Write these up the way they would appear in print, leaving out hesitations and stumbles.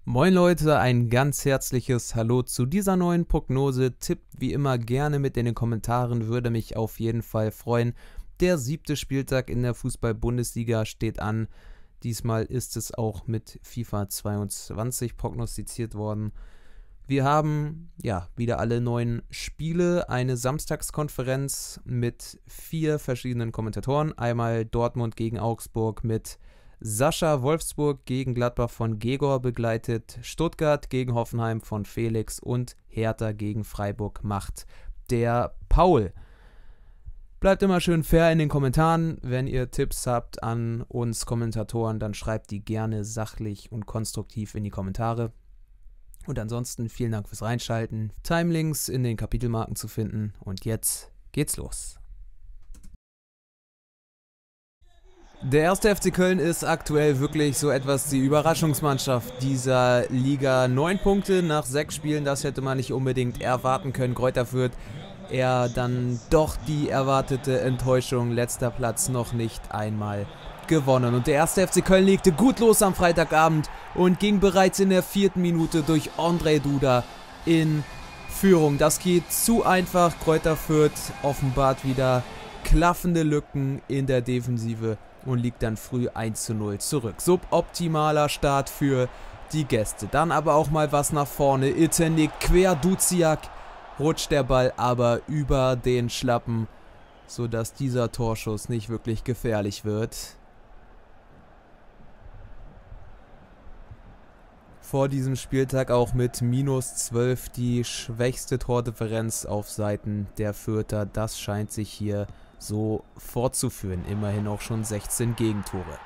Moin Leute, ein ganz herzliches Hallo zu dieser neuen Prognose. Tippt wie immer gerne mit in den Kommentaren, würde mich auf jeden Fall freuen. Der 7. Spieltag in der Fußball-Bundesliga steht an. Diesmal ist es auch mit FIFA 22 prognostiziert worden. Wir haben ja wieder alle 9 Spiele, eine Samstagskonferenz mit 4 verschiedenen Kommentatoren. Einmal Dortmund gegen Augsburg mit Sascha, Wolfsburg gegen Gladbach von Gegor begleitet, Stuttgart gegen Hoffenheim von Felix und Hertha gegen Freiburg macht der Paul. Bleibt immer schön fair in den Kommentaren. Wenn ihr Tipps habt an uns Kommentatoren, dann schreibt die gerne sachlich und konstruktiv in die Kommentare. Und ansonsten vielen Dank fürs Reinschalten. Timelinks in den Kapitelmarken zu finden. Und jetzt geht's los. Der 1. FC Köln ist aktuell wirklich so etwas die Überraschungsmannschaft dieser Liga. 9 Punkte nach 6 Spielen, das hätte man nicht unbedingt erwarten können. Greuther Fürth eher dann doch die erwartete Enttäuschung. Letzter Platz noch nicht einmal gewonnen. Und der 1. FC Köln legte gut los am Freitagabend und ging bereits in der 4. Minute durch Ondrej Duda in Führung. Das geht zu einfach. Greuther Fürth offenbart wieder klaffende Lücken in der Defensive und liegt dann früh 1:0 zurück. Suboptimaler Start für die Gäste. Dann aber auch mal was nach vorne. Itten legt quer, Duziak rutscht der Ball aber über den Schlappen, sodass dieser Torschuss nicht wirklich gefährlich wird. Vor diesem Spieltag auch mit -12 die schwächste Tordifferenz auf Seiten der Fürther. Das scheint sich hier so fortzuführen. Immerhin auch schon 16 Gegentore.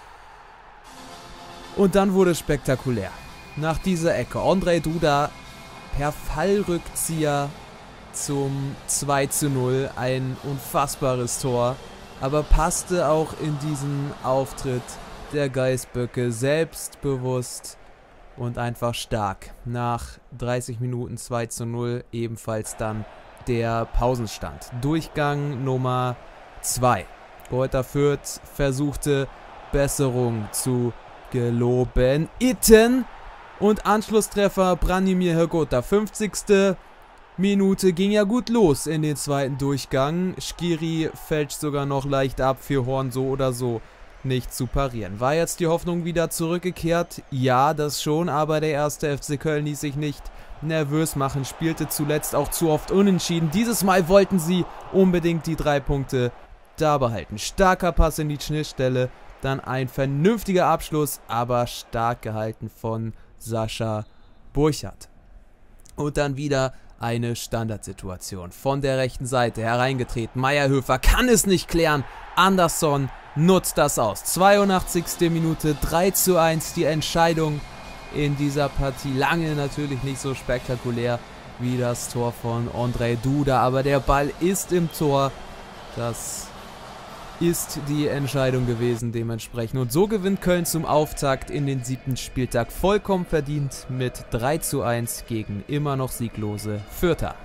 Und dann wurde es spektakulär. Nach dieser Ecke Ondrej Duda per Fallrückzieher zum 2:0. Ein unfassbares Tor. Aber passte auch in diesen Auftritt der Geißböcke selbstbewusst und einfach stark. Nach 30 Minuten 2:0 ebenfalls dann der Pausenstand. Durchgang Nummer 2. Greuther Fürth versuchte Besserung zu geloben. Itten und Anschlusstreffer Branimir Hrgota. 50. Minute ging ja gut los in den zweiten Durchgang. Skiri fälscht sogar noch leicht ab, für Horn so oder so nicht zu parieren. War jetzt die Hoffnung wieder zurückgekehrt? Ja, das schon, aber der 1. FC Köln ließ sich nicht nervös machen, spielte zuletzt auch zu oft unentschieden. Dieses Mal wollten sie unbedingt die 3 Punkte da behalten. Starker Pass in die Schnittstelle, dann ein vernünftiger Abschluss, aber stark gehalten von Sascha Burchardt. Und dann wieder eine Standardsituation von der rechten Seite hereingetreten. Meyerhöfer kann es nicht klären. Anderson nutzt das aus. 82. Minute, 3:1 die Entscheidung in dieser Partie. Lange natürlich nicht so spektakulär wie das Tor von Ondrej Duda, aber der Ball ist im Tor. Das ist die Entscheidung gewesen dementsprechend. Und so gewinnt Köln zum Auftakt in den 7. Spieltag vollkommen verdient mit 3:1 gegen immer noch sieglose Fürther.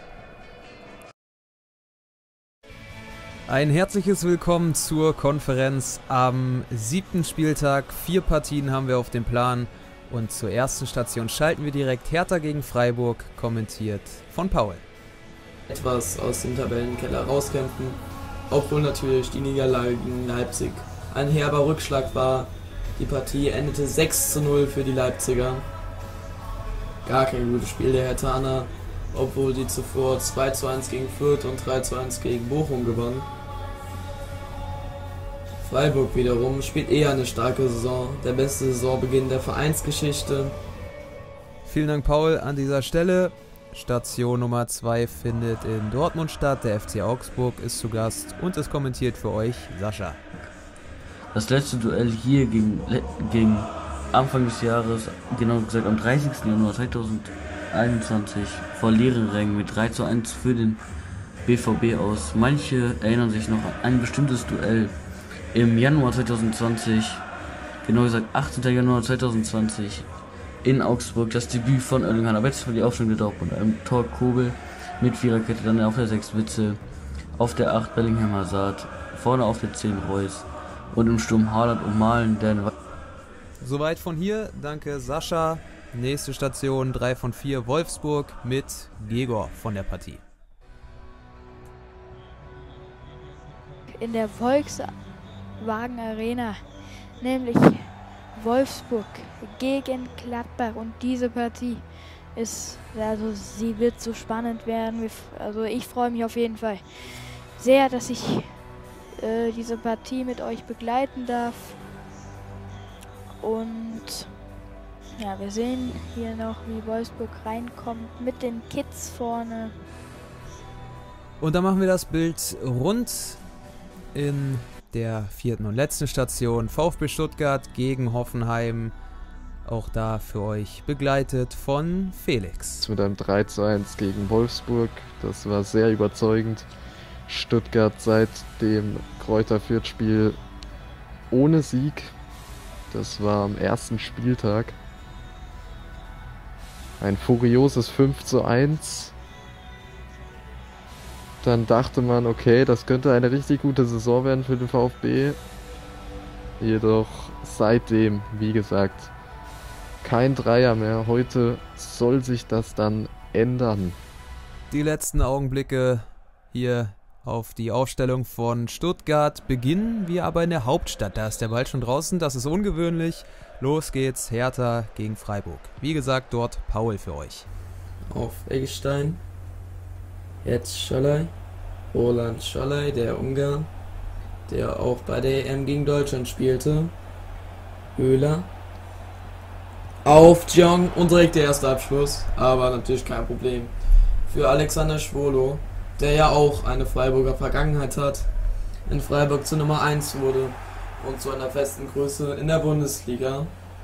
Ein herzliches Willkommen zur Konferenz am 7. Spieltag. 4 Partien haben wir auf dem Plan. Und zur ersten Station schalten wir direkt Hertha gegen Freiburg, kommentiert von Paul. Etwas aus dem Tabellenkeller rauskämpfen, obwohl natürlich die Niederlage gegen Leipzig ein herber Rückschlag war. Die Partie endete 6:0 für die Leipziger. Gar kein gutes Spiel der Herthaner, obwohl die zuvor 2:1 gegen Fürth und 3:1 gegen Bochum gewannen. Freiburg wiederum spielt eher eine starke Saison, der beste Saisonbeginn der Vereinsgeschichte. Vielen Dank, Paul, an dieser Stelle. Station Nummer 2 findet in Dortmund statt. Der FC Augsburg ist zu Gast und es kommentiert für euch Sascha. Das letzte Duell hier gegen Anfang des Jahres, genau gesagt am 30. Januar 2021, vor leeren Rängen mit 3:1 für den BVB aus. Manche erinnern sich noch an ein bestimmtes Duell im Januar 2020, genau gesagt 18. Januar 2020, in Augsburg, das Debüt von Erling Haaland, aber jetzt für die Aufstellung der Dortmund. Im Tor Kobel mit Viererkette, dann auf der 6 Witzel, auf der 8 Bellingham Hazard, vorne auf der 10 Reus und im Sturm Haaland und Malen, der Soweit von hier, danke Sascha. Nächste Station 3 von 4 Wolfsburg mit Gegor von der Partie. In der Volkswagen Arena, nämlich Wolfsburg gegen Gladbach, und diese Partie sie wird so spannend werden. Also ich freue mich auf jeden Fall sehr, dass ich diese Partie mit euch begleiten darf. Und ja, wir sehen hier noch, wie Wolfsburg reinkommt mit den Kids vorne. Und dann machen wir das Bild rund in der 4. und letzten Station. VfB Stuttgart gegen Hoffenheim. Auch da für euch begleitet von Felix. Mit einem 3:1 gegen Wolfsburg. Das war sehr überzeugend. Stuttgart seit dem Greuther Fürth-Spiel ohne Sieg. Das war am ersten Spieltag. Ein furioses 5:1. Dann dachte man, okay, das könnte eine richtig gute Saison werden für den VfB. Jedoch seitdem, wie gesagt, kein Dreier mehr. Heute soll sich das dann ändern. Die letzten Augenblicke hier auf die Aufstellung von Stuttgart. Beginnen wir aber in der Hauptstadt. Da ist der Ball schon draußen, das ist ungewöhnlich. Los geht's, Hertha gegen Freiburg. Wie gesagt, dort Paul für euch. Auf Eggestein. Jetzt Scholey. Roland Scholey, der Ungar, der auch bei der EM gegen Deutschland spielte. Höhler. Auf Jong und direkt der erste Abschluss. Aber natürlich kein Problem für Alexander Schwolo, der ja auch eine Freiburger Vergangenheit hat. In Freiburg zur Nummer 1 wurde und zu einer festen Größe in der Bundesliga.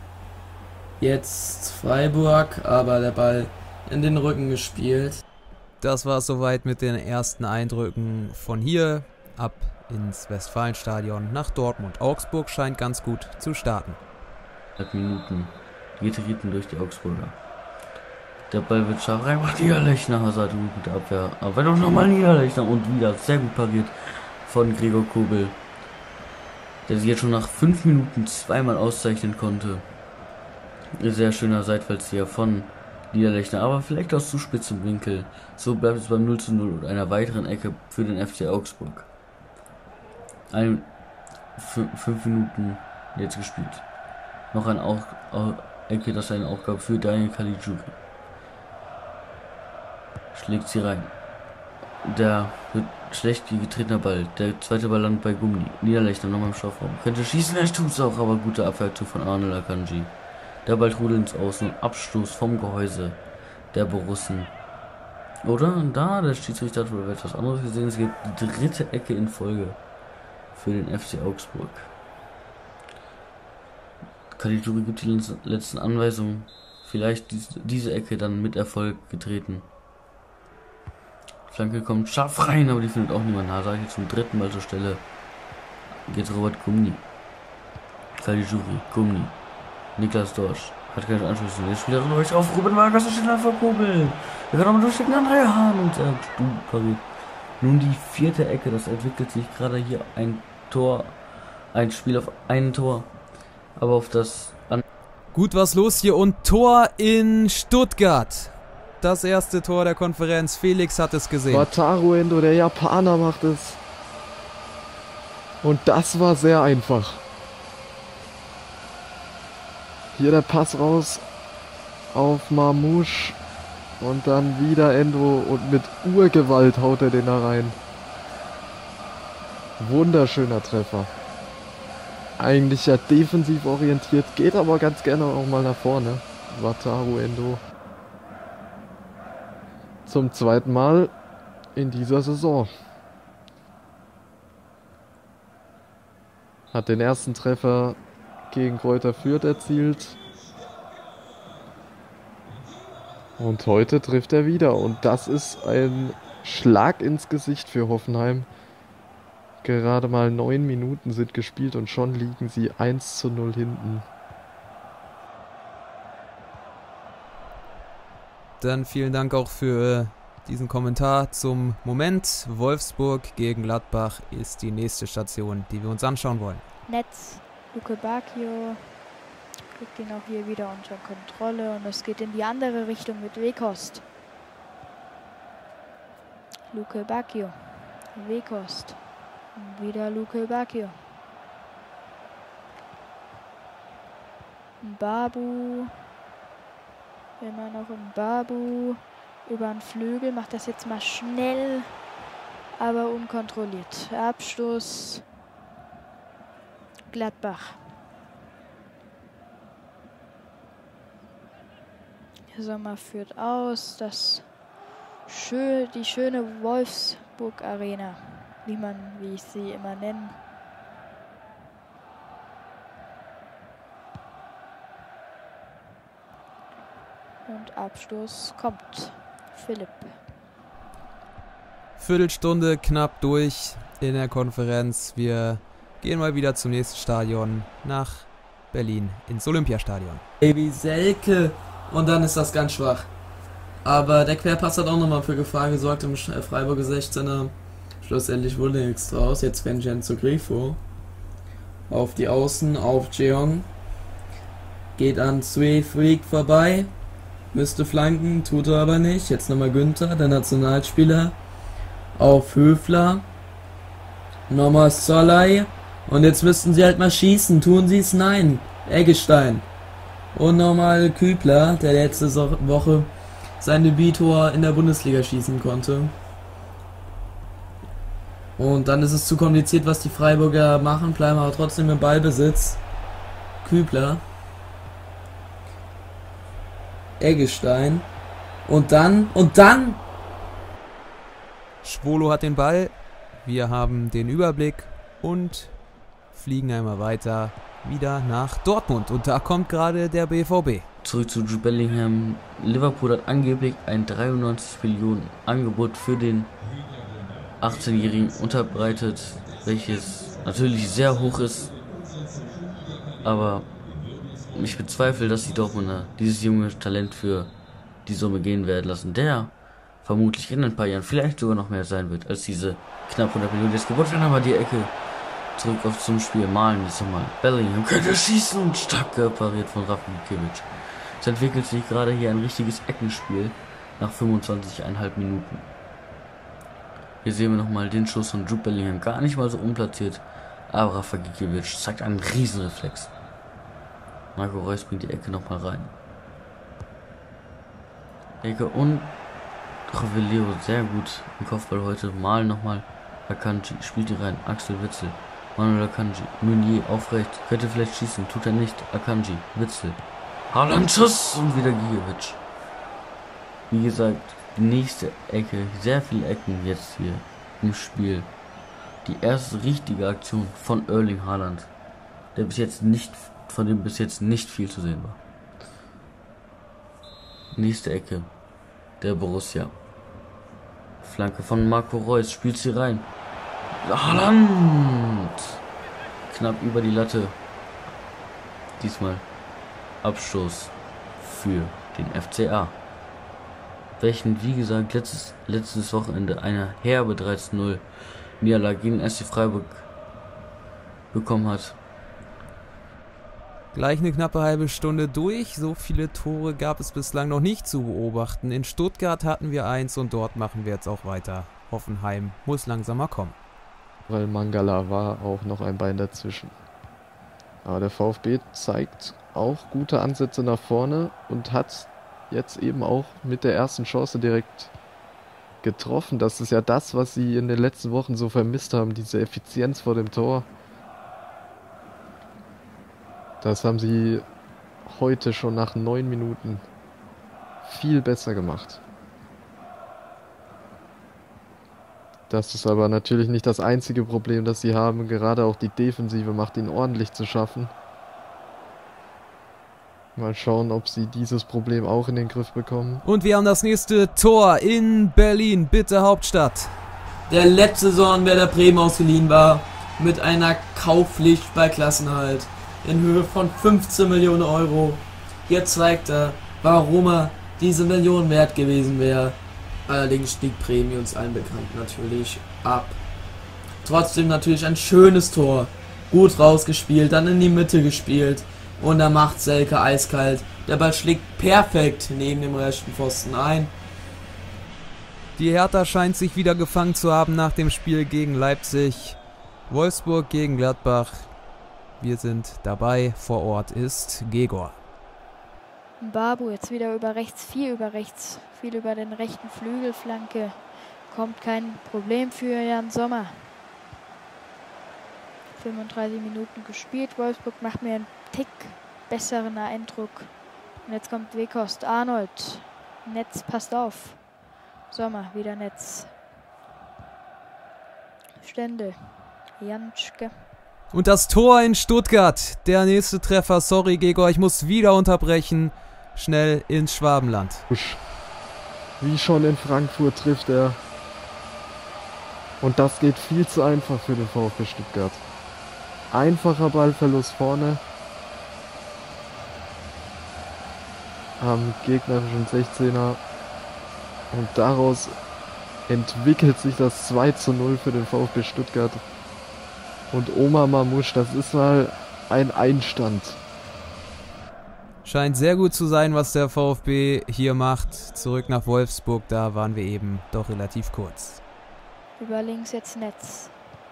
Jetzt Freiburg, aber der Ball in den Rücken gespielt. Das war es soweit mit den ersten Eindrücken von hier. Ab ins Westfalenstadion nach Dortmund. Augsburg scheint ganz gut zu starten. 8 Minuten. Getreten durch die Augsburger. Der Ball wird scharf reingebracht. Niederlechner, Hazard gut mit der Abwehr. Aber doch nochmal Niederlechner und wieder sehr gut pariert von Gregor Kobel, der sich jetzt schon nach 5 Minuten zweimal auszeichnen konnte. Sehr schöner Seitfallzieher von Niederlechner, aber vielleicht aus zu spitzem Winkel. So bleibt es beim 0:0 und einer weiteren Ecke für den FC Augsburg. 5 Minuten jetzt gespielt. Noch ein Ecke, das ist eine Aufgabe für Daniel Caligiuri. Schlägt sie rein. Der wird schlecht getretener Ball. Der zweite Ball landet bei Gummi. Niederlechner nochmal im Strafraum. Könnte schießen, er tut es auch, aber gute Abwehrtour von Arnold Akanji. Der Ball trudelt ins Außen. Abstoß vom Gehäuse der Borussen. Oder? Da, der Schiedsrichter hat wohl etwas anderes gesehen. Es gibt die 3. Ecke in Folge für den FC Augsburg. Caligiuri gibt die letzten Anweisungen. Vielleicht diese Ecke dann mit Erfolg getreten. Flanke kommt scharf rein, aber die findet auch niemand. Hazard jetzt zum 3. Mal zur Stelle. Geht Robert Gumni. Caligiuri, Gumni. Niklas Dorsch hat keine Anschlüsse. Jetzt spielt er durch auf Ruben Vargas, steht da vor Kobel. Er kann aber durchstecken, André Hahn und er pariert. Nun die 4. Ecke, das entwickelt sich gerade hier ein Tor. Ein Spiel auf ein Tor. Aber auf das... Gut, was los hier und Tor in Stuttgart. Das erste Tor der Konferenz. Felix hat es gesehen. Wataru Endo, der Japaner, macht es. Und das war sehr einfach. Hier der Pass raus auf Marmouche. Und dann wieder Endo und mit Urgewalt haut er den da rein. Wunderschöner Treffer. Eigentlich ja defensiv orientiert, geht aber ganz gerne auch mal nach vorne. Wataru Endo. Zum 2. Mal in dieser Saison. Hat den ersten Treffer gegen Greuther Fürth erzielt. Und heute trifft er wieder. Und das ist ein Schlag ins Gesicht für Hoffenheim. Gerade mal 9 Minuten sind gespielt und schon liegen sie 1:0 hinten. Dann vielen Dank auch für diesen Kommentar zum Moment. Wolfsburg gegen Gladbach ist die nächste Station, die wir uns anschauen wollen. Netz, Luke Bacchio, Kriegt ihn auch hier wieder unter Kontrolle und es geht in die andere Richtung mit Weghorst. Luke Bacchio. Weghorst. Wieder Luke Bacchio. Babu. Immer noch ein Babu. Über den Flügel. Macht das jetzt mal schnell, aber unkontrolliert. Abstoß. Gladbach. Sommer führt aus. Die schöne Wolfsburg Arena, wie ich sie immer nenne. Und Abstoß kommt. Philipp. Viertelstunde knapp durch in der Konferenz. Wir gehen mal wieder zum nächsten Stadion nach Berlin ins Olympiastadion. Baby Selke. Und dann ist das ganz schwach. Aber der Querpass hat auch nochmal für Gefahr gesorgt im Freiburger 16er. Schlussendlich wurde nichts draus. Jetzt Vincenzo Grifo. Auf die Außen, auf Jeong. Geht an Sui Freak vorbei. Müsste flanken, tut er aber nicht. Jetzt nochmal Günther, der Nationalspieler. Auf Höfler. Nochmal Solai. Und jetzt müssten sie halt mal schießen. Tun sie es? Nein. Eggestein. Und nochmal Kübler, der letzte Woche sein Debüttor in der Bundesliga schießen konnte. Und dann ist es zu kompliziert, was die Freiburger machen, bleiben aber trotzdem im Ballbesitz. Kübler. Eggestein. Und dann. Schwolo hat den Ball. Wir haben den Überblick und fliegen einmal weiter. Wieder nach Dortmund. Und da kommt gerade der BVB. Zurück zu Jude Bellingham. Liverpool hat angeblich ein 93 Millionen Angebot für den 18-Jährigen unterbreitet, welches natürlich sehr hoch ist. Aber ich bezweifle, dass die Dortmunder dieses junge Talent für die Summe gehen werden lassen, der vermutlich in ein paar Jahren vielleicht sogar noch mehr sein wird als diese knapp 100 Millionen. Jetzt gewollt werden, aber die Ecke zurück zum Spiel. Malen jetzt nochmal. Bellingham könnte schießen und stark pariert von Rafinkiewicz. Es entwickelt sich gerade hier ein richtiges Eckenspiel nach 25,5 Minuten. Hier sehen wir nochmal den Schuss von Jude Bellingham. Gar nicht mal so unplatziert. Aber Rafinkiewicz zeigt einen Riesenreflex. Marco Reus bringt die Ecke nochmal rein. Ecke und Rovellero sehr gut im Kopfball heute. Malen nochmal. Akanji spielt ihn rein. Axel Witsel. Manuel Akanji. Meunier aufrecht. Könnte vielleicht schießen. Tut er nicht. Akanji. Witsel. Haaland Schuss und wieder Gigovic. Wie gesagt, die nächste Ecke. Sehr viele Ecken jetzt hier im Spiel. Die erste richtige Aktion von Erling Haaland. Von dem bis jetzt nicht viel zu sehen war. Nächste Ecke. Der Borussia. Flanke von Marco Reus. Spielt sie rein. Haaland! Knapp über die Latte. Diesmal Abstoß für den FCA. Welchen, wie gesagt, letztes Wochenende eine herbe 13-0 Niederlage gegen SC Freiburg bekommen hat. Gleich eine knappe halbe Stunde durch. So viele Tore gab es bislang noch nicht zu beobachten. In Stuttgart hatten wir 1 und dort machen wir jetzt auch weiter. Hoffenheim muss langsam mal kommen. Weil Mangala war auch noch ein Bein dazwischen. Aber der VfB zeigt auch gute Ansätze nach vorne und hat jetzt eben auch mit der ersten Chance direkt getroffen. Das ist ja das, was sie in den letzten Wochen so vermisst haben, diese Effizienz vor dem Tor. Das haben sie heute schon nach 9 Minuten viel besser gemacht. Das ist aber natürlich nicht das einzige Problem, das sie haben. Gerade auch die Defensive macht ihnen ordentlich zu schaffen. Mal schauen, ob sie dieses Problem auch in den Griff bekommen. Und wir haben das nächste Tor in Berlin, bitte Hauptstadt. Der letzte Saison Werder Bremen ausgeliehen war, mit einer Kaufpflicht bei Klassenerhalt in Höhe von 15 Millionen Euro. Hier zeigt er, warum er diese Million wert gewesen wäre. Allerdings stieg Bremen, uns allen bekannt, natürlich ab. Trotzdem natürlich ein schönes Tor. Gut rausgespielt, dann in die Mitte gespielt. Und da macht Selke eiskalt. Der Ball schlägt perfekt neben dem rechten Pfosten ein. Die Hertha scheint sich wieder gefangen zu haben nach dem Spiel gegen Leipzig. Wolfsburg gegen Gladbach. Wir sind dabei. Vor Ort ist Gegor. Babu jetzt wieder über rechts, viel über den rechten Flügelflanke. Kommt kein Problem für Jan Sommer. 35 Minuten gespielt. Wolfsburg macht mir einen Tick besseren Eindruck. Und jetzt kommt Weghorst. Arnold. Netz passt auf. Sommer, wieder Netz. Stendel. Janschke. Und das Tor in Stuttgart. Der nächste Treffer. Sorry, Gegor, ich muss wieder unterbrechen. Schnell ins Schwabenland. Wie schon in Frankfurt trifft er. Und das geht viel zu einfach für den VfB Stuttgart. Einfacher Ballverlust vorne. Am gegnerischen 16er. Und daraus entwickelt sich das 2:0 für den VfB Stuttgart. Und Omar Mamouche, das ist mal ein Einstand. Scheint sehr gut zu sein, was der VfB hier macht. Zurück nach Wolfsburg, da waren wir eben doch relativ kurz. Über links jetzt Netz.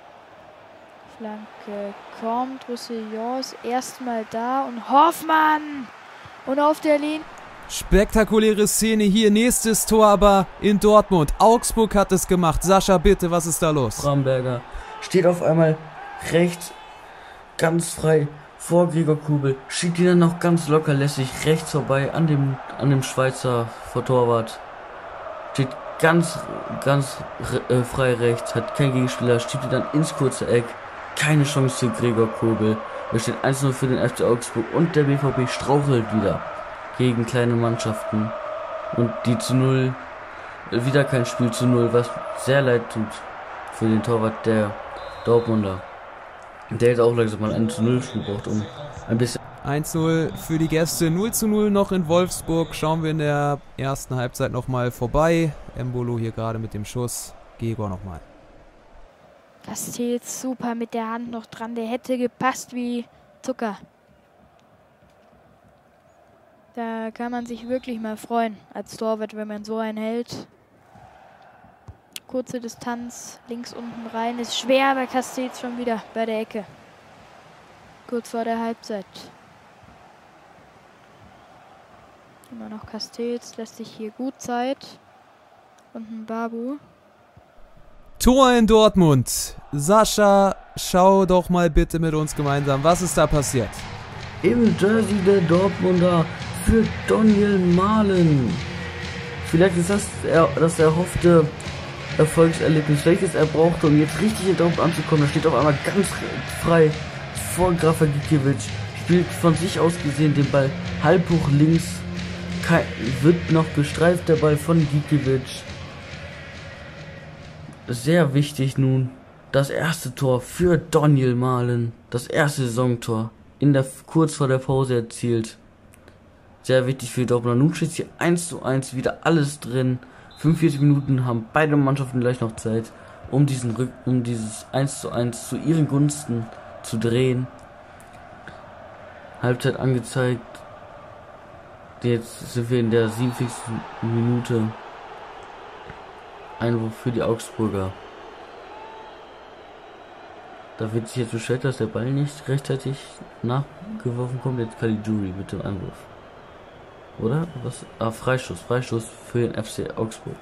Flanke kommt, Roussillon ist erstmal da und Hoffmann! Und auf der Linie. Spektakuläre Szene hier, nächstes Tor aber in Dortmund. Augsburg hat es gemacht. Sascha, bitte, was ist da los? Bramberger steht auf einmal rechts ganz frei vor Gregor Kobel, schiebt ihn dann noch ganz locker lässig rechts vorbei an dem Schweizer Torwart. Steht ganz frei rechts, hat keinen Gegenspieler, schiebt ihn dann ins kurze Eck. Keine Chance für Gregor Kobel. Es steht 1:0 für den FC Augsburg und der BVB strauchelt wieder gegen kleine Mannschaften. Und die zu 0, wieder kein Spiel zu 0, was sehr leid tut für den Torwart der Dortmunder. Der jetzt auch langsam mal ein 0-Spiel braucht, um ein bisschen. 1:0 für die Gäste, 0:0 noch in Wolfsburg. Schauen wir in der ersten Halbzeit nochmal vorbei. Embolo hier gerade mit dem Schuss. Gegor nochmal. Castells super mit der Hand noch dran. Der hätte gepasst wie Zucker. Da kann man sich wirklich mal freuen als Torwart, wenn man so einen hält. Kurze Distanz, links unten rein. Ist schwer, aber Castells schon wieder bei der Ecke. Kurz vor der Halbzeit. Immer noch Castells, lässt sich hier gut Zeit. Und ein Babu. Tor in Dortmund. Sascha, schau doch mal bitte mit uns gemeinsam, was ist da passiert? Im Jersey der Dortmunder für Daniel Mahlen. Vielleicht ist das erhoffte Erfolgserlebnis, welches er brauchte, um jetzt richtig in Dortmund anzukommen. Er steht auf einmal ganz frei vor Grafa Gikiewicz, spielt von sich aus gesehen den Ball halb hoch links, wird noch bestreift der Ball von Gikiewicz. Sehr wichtig nun, das erste Tor für Daniel Mahlen, das erste Saisontor, kurz vor der Pause erzielt. Sehr wichtig für Dortmund. Nun steht hier 1:1, wieder alles drin. 45 Minuten haben beide Mannschaften gleich noch Zeit, um dieses 1:1 zu ihren Gunsten zu drehen. Halbzeit angezeigt. Jetzt sind wir in der 47. Minute. Einwurf für die Augsburger. Da wird sich jetzt beschwert, dass der Ball nicht rechtzeitig nachgeworfen kommt. Jetzt Caligiuri mit dem Einwurf. Oder? Was? Freistoß für den FC Augsburg.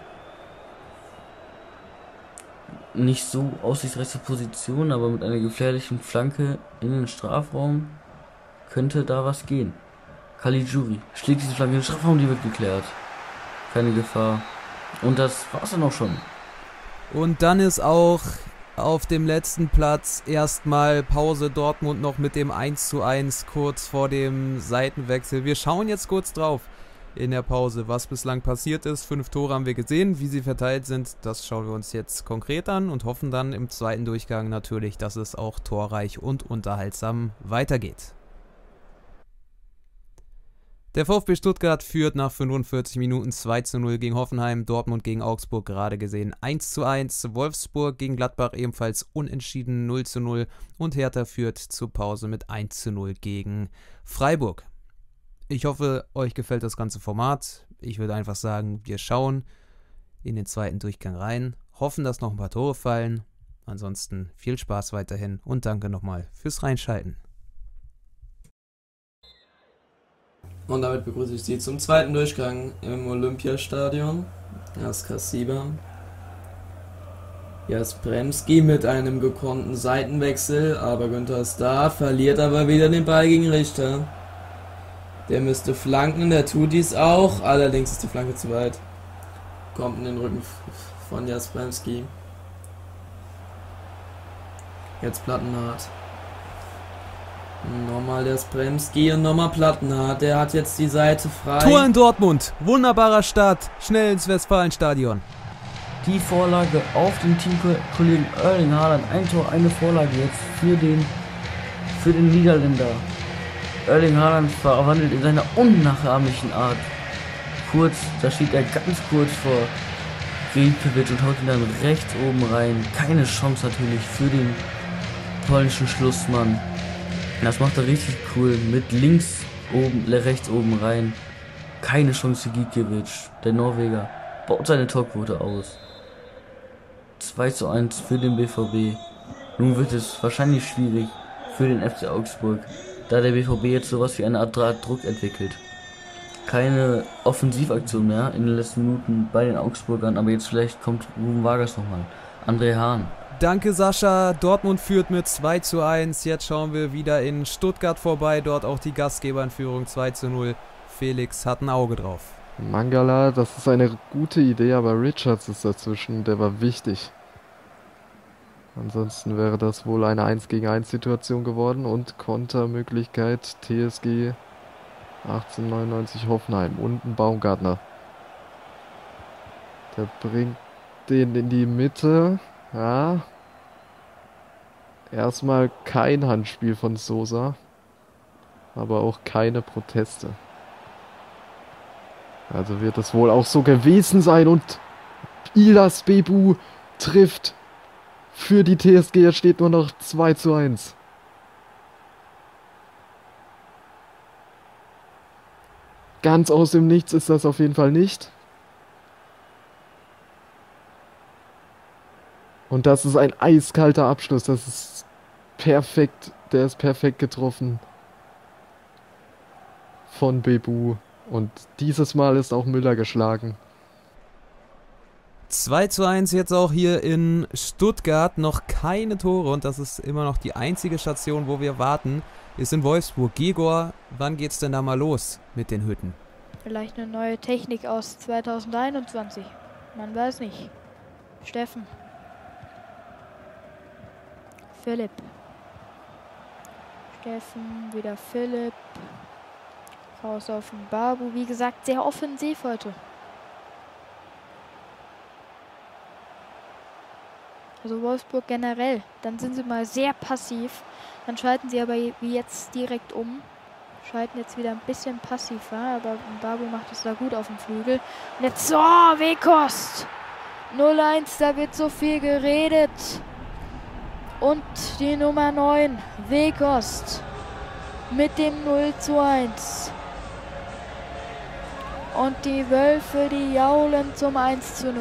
Nicht so aussichtsreiche Position, aber mit einer gefährlichen Flanke in den Strafraum könnte da was gehen. Caligiuri schlägt diese Flanke in den Strafraum, die wird geklärt. Keine Gefahr. Und das war's dann auch schon. Und dann ist auch auf dem letzten Platz erstmal Pause. Dortmund noch mit dem 1:1 kurz vor dem Seitenwechsel. Wir schauen jetzt kurz drauf in der Pause, was bislang passiert ist. 5 Tore haben wir gesehen, wie sie verteilt sind. Das schauen wir uns jetzt konkret an und hoffen dann im zweiten Durchgang natürlich, dass es auch torreich und unterhaltsam weitergeht. Der VfB Stuttgart führt nach 45 Minuten 2:0 gegen Hoffenheim, Dortmund gegen Augsburg gerade gesehen 1:1, Wolfsburg gegen Gladbach ebenfalls unentschieden 0:0 und Hertha führt zur Pause mit 1:0 gegen Freiburg. Ich hoffe, euch gefällt das ganze Format. Ich würde einfach sagen, wir schauen in den zweiten Durchgang rein, hoffen, dass noch ein paar Tore fallen. Ansonsten viel Spaß weiterhin und danke nochmal fürs Reinschalten. Und damit begrüße ich Sie zum zweiten Durchgang im Olympiastadion. Askar Sieber. Jastrzemski mit einem gekonnten Seitenwechsel, aber Günther Starr verliert aber wieder den Ball gegen Richter. Der müsste flanken, der tut dies auch, allerdings ist die Flanke zu weit. Kommt in den Rücken von Jastrzemski. Jetzt Plattenhardt. Nochmal der Jastrzemski und nochmal Plattenhardt. Der hat jetzt die Seite frei. Tor in Dortmund. Wunderbarer Start. Schnell ins Westfalenstadion. Die Vorlage auf den Teamkollegen Erling Haaland. Ein Tor, eine Vorlage jetzt für den Niederländer. Erling Haaland verwandelt in seiner unnachahmlichen Art. Da steht er ganz kurz vor Riedkewitsch und haut ihn dann rechts oben rein. Keine Chance natürlich für den polnischen Schlussmann. Das macht er richtig cool. Mit rechts oben rein. Keine Chance für Gikiewicz. Der Norweger baut seine Torquote aus. 2:1 für den BVB. Nun wird es wahrscheinlich schwierig für den FC Augsburg, da der BVB jetzt sowas wie eine Art Druck entwickelt. Keine Offensivaktion mehr in den letzten Minuten bei den Augsburgern, aber jetzt vielleicht kommt Ruben Vargas nochmal. André Hahn. Danke Sascha, Dortmund führt mit 2:1, jetzt schauen wir wieder in Stuttgart vorbei, dort auch die Gastgeber in Führung 2:0, Felix hat ein Auge drauf. Mangala, das ist eine gute Idee, aber Richards ist dazwischen, der war wichtig. Ansonsten wäre das wohl eine 1-gegen-1 Situation geworden und Kontermöglichkeit TSG 1899 Hoffenheim und ein Baumgartner. Der bringt den in die Mitte. Ja. Erstmal kein Handspiel von Sosa. Aber auch keine Proteste. Also wird es wohl auch so gewesen sein. Und Ilas Bebu trifft für die TSG. Es steht nur noch 2:1. Ganz aus dem Nichts ist das auf jeden Fall nicht. Und das ist ein eiskalter Abschluss. Das ist perfekt. Der ist perfekt getroffen. Von Bebu. Und dieses Mal ist auch Müller geschlagen. 2:1 jetzt auch hier in Stuttgart. Noch keine Tore und das ist immer noch die einzige Station, wo wir warten. Ist in Wolfsburg. Gegor, wann geht's denn da mal los mit den Hütten? Vielleicht eine neue Technik aus 2021. Man weiß nicht. Steffen. Philipp. Steffen, wieder Philipp. Raus auf den Babu. Wie gesagt, sehr offensiv heute. Also Wolfsburg generell. Dann sind sie mal sehr passiv. Dann schalten sie aber wie jetzt direkt um. Schalten jetzt wieder ein bisschen passiver. Aber Babu macht es da gut auf dem Flügel. Und jetzt so, Weghorst. 0:1, da wird so viel geredet. Und die Nummer 9, Weghorst, mit dem 0:1. Und die Wölfe, die jaulen zum 1:0.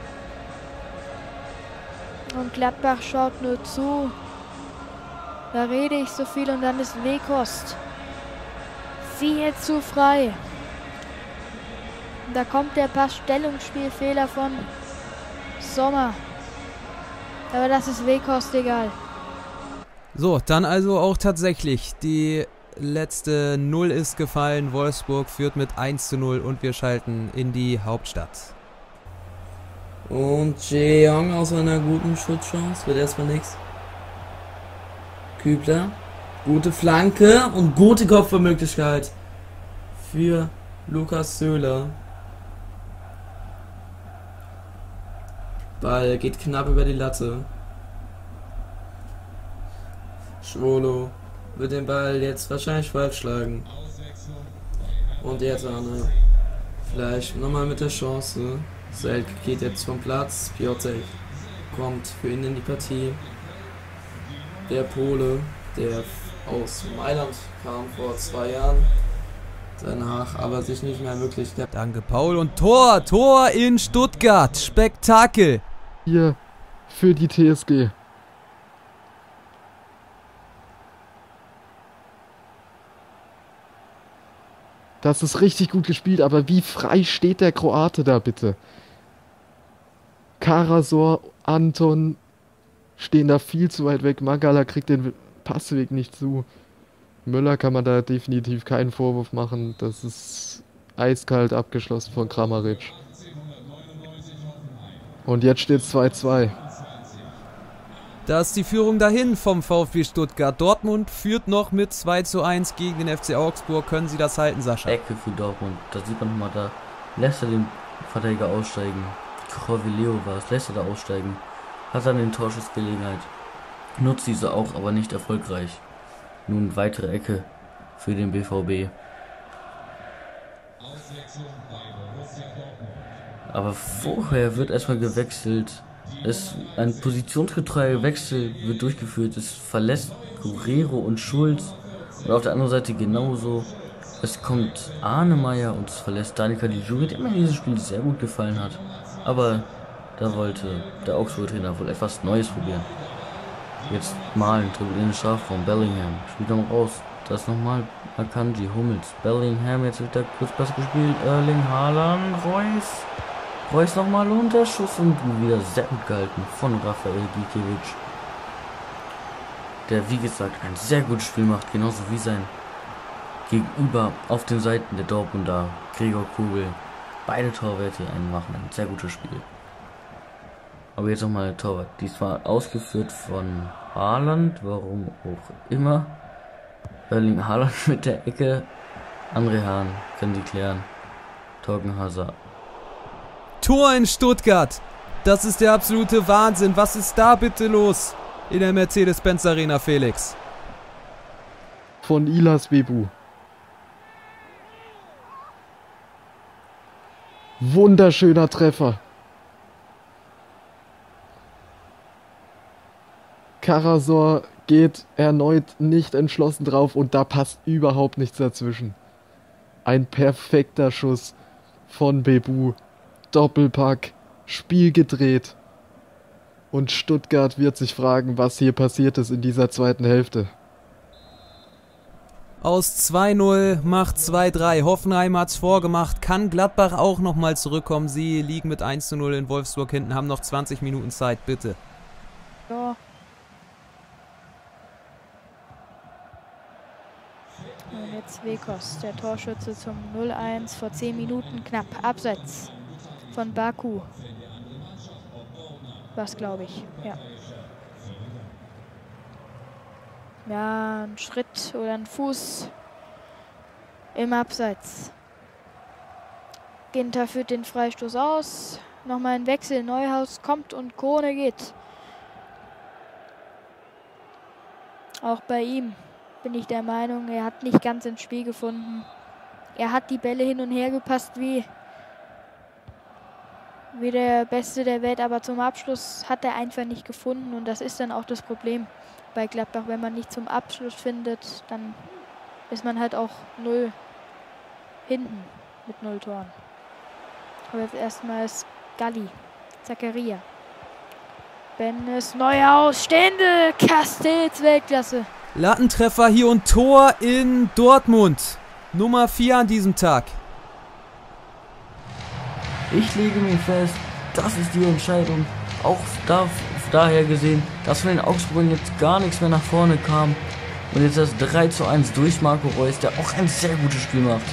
Und Gladbach schaut nur zu. Da rede ich so viel und dann ist Weghorst viel zu frei. Und da kommt der Passstellungsspielfehler von Sommer. Aber das ist Weghorst egal. So, dann also auch tatsächlich die letzte 0 ist gefallen. Wolfsburg führt mit 1:0 und wir schalten in die Hauptstadt. Und Jae Young aus einer guten Schutzchance. Wird erstmal nichts. Kübler. Gute Flanke und gute Kopfballmöglichkeit für Lukas Söhler. Ball geht knapp über die Latte. Schwolo wird den Ball jetzt wahrscheinlich falsch schlagen. Und Erdane vielleicht nochmal mit der Chance. Selke geht jetzt vom Platz. Piątek kommt für ihn in die Partie. Der Pole, der aus Mailand kam vor 2 Jahren. Danach aber sich nicht mehr wirklich... Danke, Paul. Und Tor in Stuttgart. Spektakel. Hier für die TSG. Das ist richtig gut gespielt, aber wie frei steht der Kroate da bitte? Karasor, Anton stehen da viel zu weit weg. Magala kriegt den Passweg nicht zu. Müller kann man da definitiv keinen Vorwurf machen. Das ist eiskalt abgeschlossen von Kramaric. Und jetzt steht es 2-2. Da ist die Führung dahin vom VfB Stuttgart. Dortmund führt noch mit 2:1 gegen den FC Augsburg. Können sie das halten, Sascha? Ecke für Dortmund. Da sieht man nochmal, da lässt er den Verteidiger aussteigen. Corvileo war es, lässt er da aussteigen. Hat dann den Torschussgelegenheit. Nutzt diese auch, aber nicht erfolgreich. Nun weitere Ecke für den BVB. Aber vorher wird erstmal gewechselt. Ein positionsgetreuer Wechsel wird durchgeführt. Es verlässt Guerrero und Schulz. Und auf der anderen Seite genauso. Es kommt Arnemeyer und es verlässt Daniel Caligiuri, der mir in diesem Spiel sehr gut gefallen hat. Aber da wollte der Augsburg-Trainer wohl etwas Neues probieren. Jetzt Malen, dribbelt in den Strafraum, Bellingham, spielt noch raus. Da ist nochmal Akanji, Hummels, Bellingham, jetzt wird der Kurzpass gespielt, Erling Haaland, Reus nochmal Unterschuss und wieder sehr gut gehalten von Rafael Gikiewicz. Der wie gesagt ein sehr gutes Spiel macht, genauso wie sein Gegenüber auf den Seiten der Dortmunder, Gregor Kobel. Beide Torwerte machen ein sehr gutes Spiel. Aber jetzt nochmal der Torwart. Diesmal ausgeführt von Haaland, warum auch immer. Erling Haaland mit der Ecke. André Hahn können sie klären. Torgen Hazard. Tor in Stuttgart. Das ist der absolute Wahnsinn. Was ist da bitte los in der Mercedes-Benz Arena, Felix? Von Ilas Bebu. Wunderschöner Treffer. Karasor geht erneut nicht entschlossen drauf und da passt überhaupt nichts dazwischen. Ein perfekter Schuss von Bebu. Doppelpack, Spiel gedreht. Und Stuttgart wird sich fragen, was hier passiert ist in dieser zweiten Hälfte. Aus 2:0 macht 2:3. Hoffenheim hat's vorgemacht. Kann Gladbach auch nochmal zurückkommen? Sie liegen mit 1:0 in Wolfsburg hinten, haben noch 20 Minuten Zeit, bitte. Ja. Und jetzt Wekos, der Torschütze zum 0:1 vor 10 Minuten knapp. Abseits von Baku. Was glaube ich, ja. Ja, ein Schritt oder ein Fuß im Abseits. Ginter führt den Freistoß aus. Nochmal ein Wechsel. Neuhaus kommt und Krone geht. Auch bei ihm bin ich der Meinung, er hat nicht ganz ins Spiel gefunden. Er hat die Bälle hin und her gepasst wie der Beste der Welt, aber zum Abschluss hat er einfach nicht gefunden und das ist dann auch das Problem bei Gladbach. Wenn man nicht zum Abschluss findet, dann ist man halt auch 0 hinten mit 0 Toren. Aber jetzt erstmal ist Galli, Zakaria. Bennis, Neuhaus, Stände, Castells, Weltklasse. Lattentreffer hier und Tor in Dortmund. Nummer 4 an diesem Tag. Ich lege mir fest, das ist die Entscheidung. Auch daher gesehen, dass von den Augsburgern jetzt gar nichts mehr nach vorne kam. Und jetzt das 3:1 durch Marco Reus, der auch ein sehr gutes Spiel macht.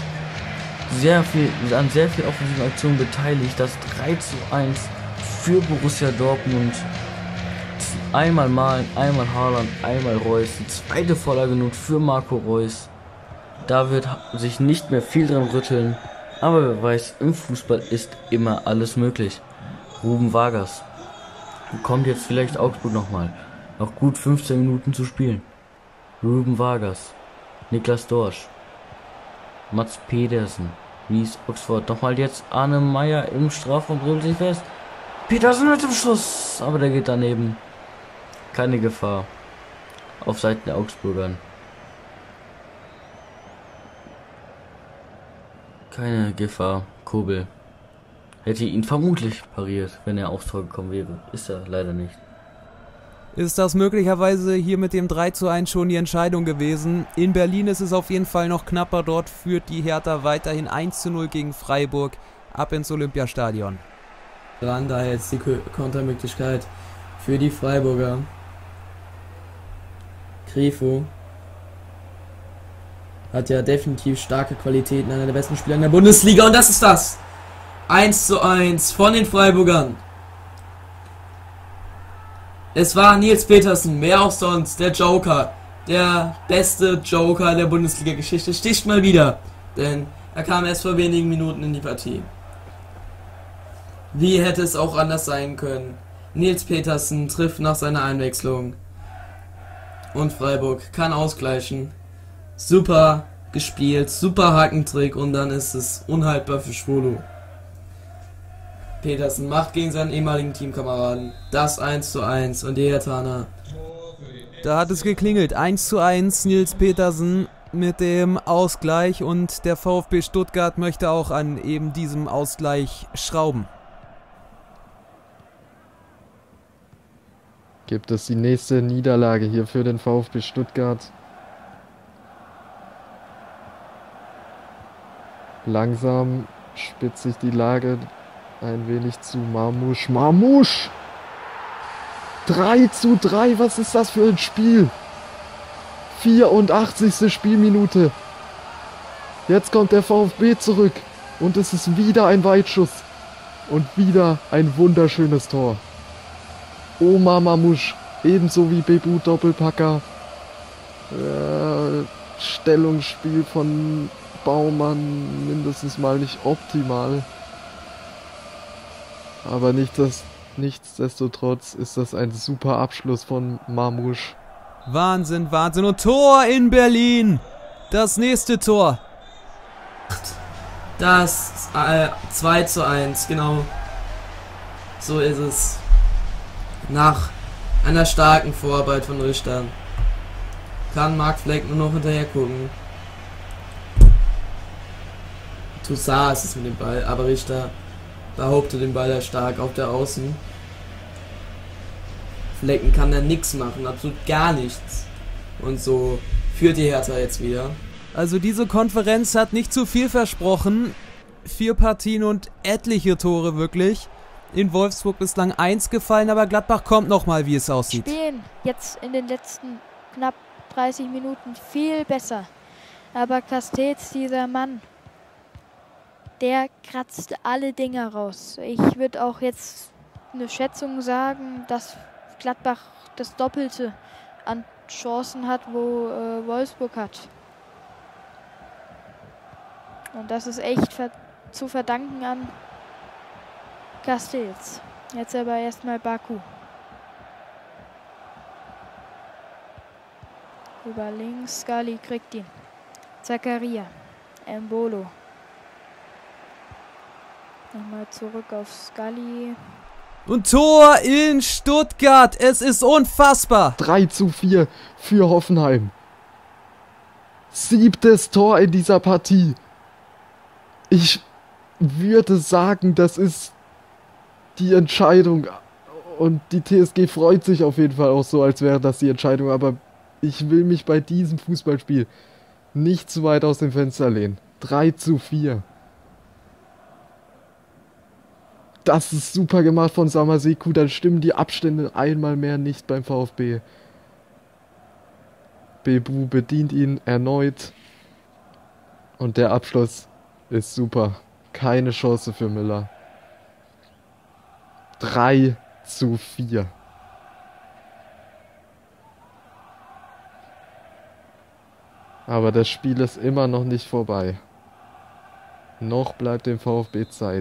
An sehr viel offensiven Aktionen beteiligt. Das 3:1 für Borussia Dortmund. Einmal Malen, einmal Haaland, einmal Reus. Die zweite Vorlage nun für Marco Reus. Da wird sich nicht mehr viel dran rütteln. Aber wer weiß, im Fußball ist immer alles möglich. Ruben Vargas. Kommt jetzt vielleicht Augsburg nochmal. Noch gut 15 Minuten zu spielen. Ruben Vargas. Niklas Dorsch. Mats Pedersen. Mies Oxford. Nochmal jetzt Arne Meyer im Strafraum, dribbelt sich fest. Pedersen mit dem Schuss. Aber der geht daneben. Keine Gefahr. Auf Seiten der Augsburgern. Keine Gefahr. Kobel. Hätte ihn vermutlich pariert, wenn er aufs Tor gekommen wäre. Ist er leider nicht. Ist das möglicherweise hier mit dem 3:1 schon die Entscheidung gewesen? In Berlin ist es auf jeden Fall noch knapper. Dort führt die Hertha weiterhin 1:0 gegen Freiburg. Ab ins Olympiastadion. Dran, daher jetzt die Kontermöglichkeit für die Freiburger. Grifo hat ja definitiv starke Qualitäten, einer der besten Spieler in der Bundesliga, und das ist das 1:1 von den Freiburgern. Es war Nils Petersen, wer auch sonst, der Joker, der beste Joker der Bundesliga-Geschichte, sticht mal wieder, denn er kam erst vor wenigen Minuten in die Partie. Wie hätte es auch anders sein können? Nils Petersen trifft nach seiner Einwechslung und Freiburg kann ausgleichen. Super gespielt, super Hackentrick, und dann ist es unhaltbar für Schwolo. Petersen macht gegen seinen ehemaligen Teamkameraden das 1:1 und die Herthaner. Da hat es geklingelt. 1:1. Nils Petersen mit dem Ausgleich, und der VfB Stuttgart möchte auch an eben diesem Ausgleich schrauben. Gibt es die nächste Niederlage hier für den VfB Stuttgart. Langsam spitzt sich die Lage ein wenig zu. Marmoush. Marmoush! 3:3, was ist das für ein Spiel? 84. Spielminute. Jetzt kommt der VfB zurück und es ist wieder ein Weitschuss und wieder ein wunderschönes Tor. Omar Marmoush, ebenso wie Bebu Doppelpacker. Stellungsspiel von Baumann mindestens mal nicht optimal. Aber nichtsdestotrotz ist das ein super Abschluss von Marmoush. Wahnsinn, Wahnsinn. Und Tor in Berlin. Das nächste Tor. Das 2:1, genau. So ist es. Nach einer starken Vorarbeit von Richter kann Marc Fleck nur noch hinterher gucken. Toussaint ist es mit dem Ball, aber Richter behauptet den Ball ja stark auf der Außen. Flecken kann da nichts machen, absolut gar nichts. Und so führt die Hertha jetzt wieder. Also diese Konferenz hat nicht zu viel versprochen. 4 Partien und etliche Tore wirklich. In Wolfsburg bislang 1 gefallen, aber Gladbach kommt nochmal, wie es aussieht. Spielen jetzt in den letzten knapp 30 Minuten viel besser. Aber Castells, dieser Mann, der kratzt alle Dinger raus. Ich würde auch jetzt eine Schätzung sagen, dass Gladbach das Doppelte an Chancen hat, wo Wolfsburg hat. Und das ist echt zu verdanken an Castells. Jetzt aber erstmal Baku. Über links, Scully kriegt ihn. Zakaria. Embolo. Nochmal zurück auf Scully. Und Tor in Stuttgart. Es ist unfassbar. 3:4 für Hoffenheim. 7. Tor in dieser Partie. Ich würde sagen, das ist die Entscheidung. Und die TSG freut sich auf jeden Fall auch so, als wäre das die Entscheidung. Aber ich will mich bei diesem Fußballspiel nicht zu weit aus dem Fenster lehnen. 3:4. Das ist super gemacht von Samaseku. Dann stimmen die Abstände einmal mehr nicht beim VfB. Bebu bedient ihn erneut. Und der Abschluss ist super. Keine Chance für Müller. 3:4. Aber das Spiel ist immer noch nicht vorbei. Noch bleibt dem VfB Zeit.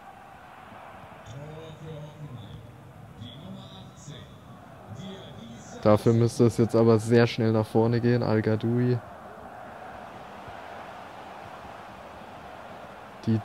Dafür müsste es jetzt aber sehr schnell nach vorne gehen. Al-Gadoui. Die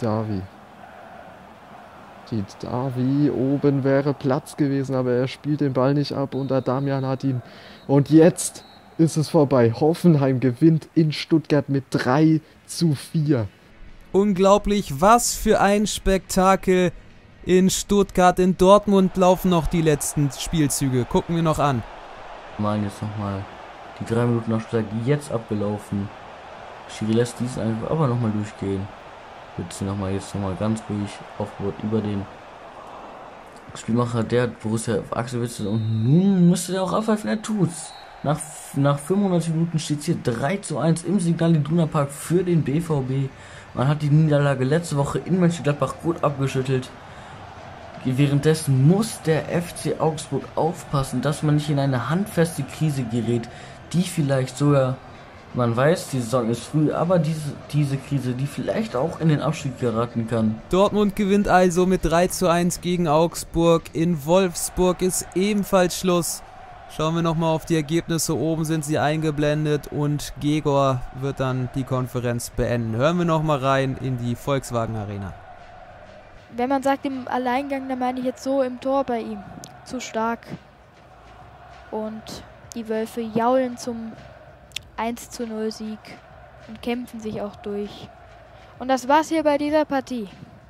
Davi oben wäre Platz gewesen, aber er spielt den Ball nicht ab und der Damian hat ihn. Und jetzt ist es vorbei. Hoffenheim gewinnt in Stuttgart mit 3:4. Unglaublich, was für ein Spektakel in Stuttgart. In Dortmund laufen noch die letzten Spielzüge. Gucken wir noch an. Mal jetzt nochmal die 3 Minuten Nachspielzeit jetzt abgelaufen. Schiri lässt dies einfach aber nochmal durchgehen. Jetzt nochmal ganz ruhig aufgebaut über den Spielmacher, der Borussia auf Achse Witzel, und nun müsste er auch abpfeifen, er tut's. Nach 95 Minuten steht es hier 3:1 im Signal Iduna Park für den BVB. Man hat die Niederlage letzte Woche in Mönchengladbach gut abgeschüttelt. Währenddessen muss der FC Augsburg aufpassen, dass man nicht in eine handfeste Krise gerät, die vielleicht sogar, man weiß, die Saison ist früh, aber diese Krise, die vielleicht auch in den Abstieg geraten kann. Dortmund gewinnt also mit 3:1 gegen Augsburg. In Wolfsburg ist ebenfalls Schluss. Schauen wir nochmal auf die Ergebnisse. Oben sind sie eingeblendet und Gegor wird dann die Konferenz beenden. Hören wir nochmal rein in die Volkswagen Arena. Wenn man sagt im Alleingang, dann meine ich jetzt so im Tor bei ihm. Zu stark. Und die Wölfe jaulen zum 1:0 Sieg und kämpfen sich auch durch. Und das war's hier bei dieser Partie.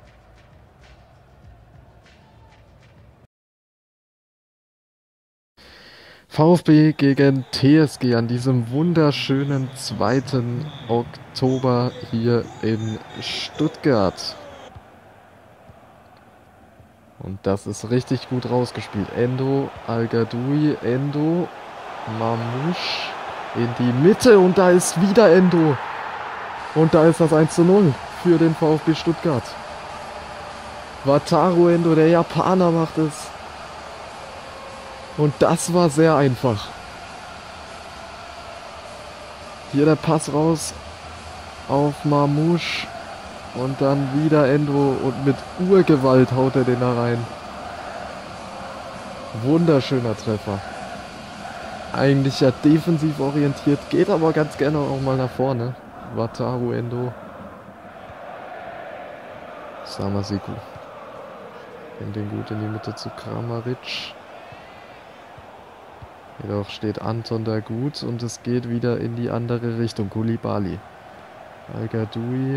VfB gegen TSG an diesem wunderschönen 2. Oktober hier in Stuttgart. Und das ist richtig gut rausgespielt. Endo, Al-Gadoui, Endo, Mamouche in die Mitte und da ist wieder Endo. Und da ist das 1:0 für den VfB Stuttgart. Wataru Endo, der Japaner, macht es. Und das war sehr einfach. Hier der Pass raus auf Mamouche. Und dann wieder Endo und mit Urgewalt haut er den da rein. Wunderschöner Treffer. Eigentlich ja defensiv orientiert, geht aber ganz gerne auch mal nach vorne. Wataru Endo. Samasiku. Bringt den gut in die Mitte zu Kramaric. Jedoch steht Anton da gut und es geht wieder in die andere Richtung. Koulibaly. Al-Gadoui.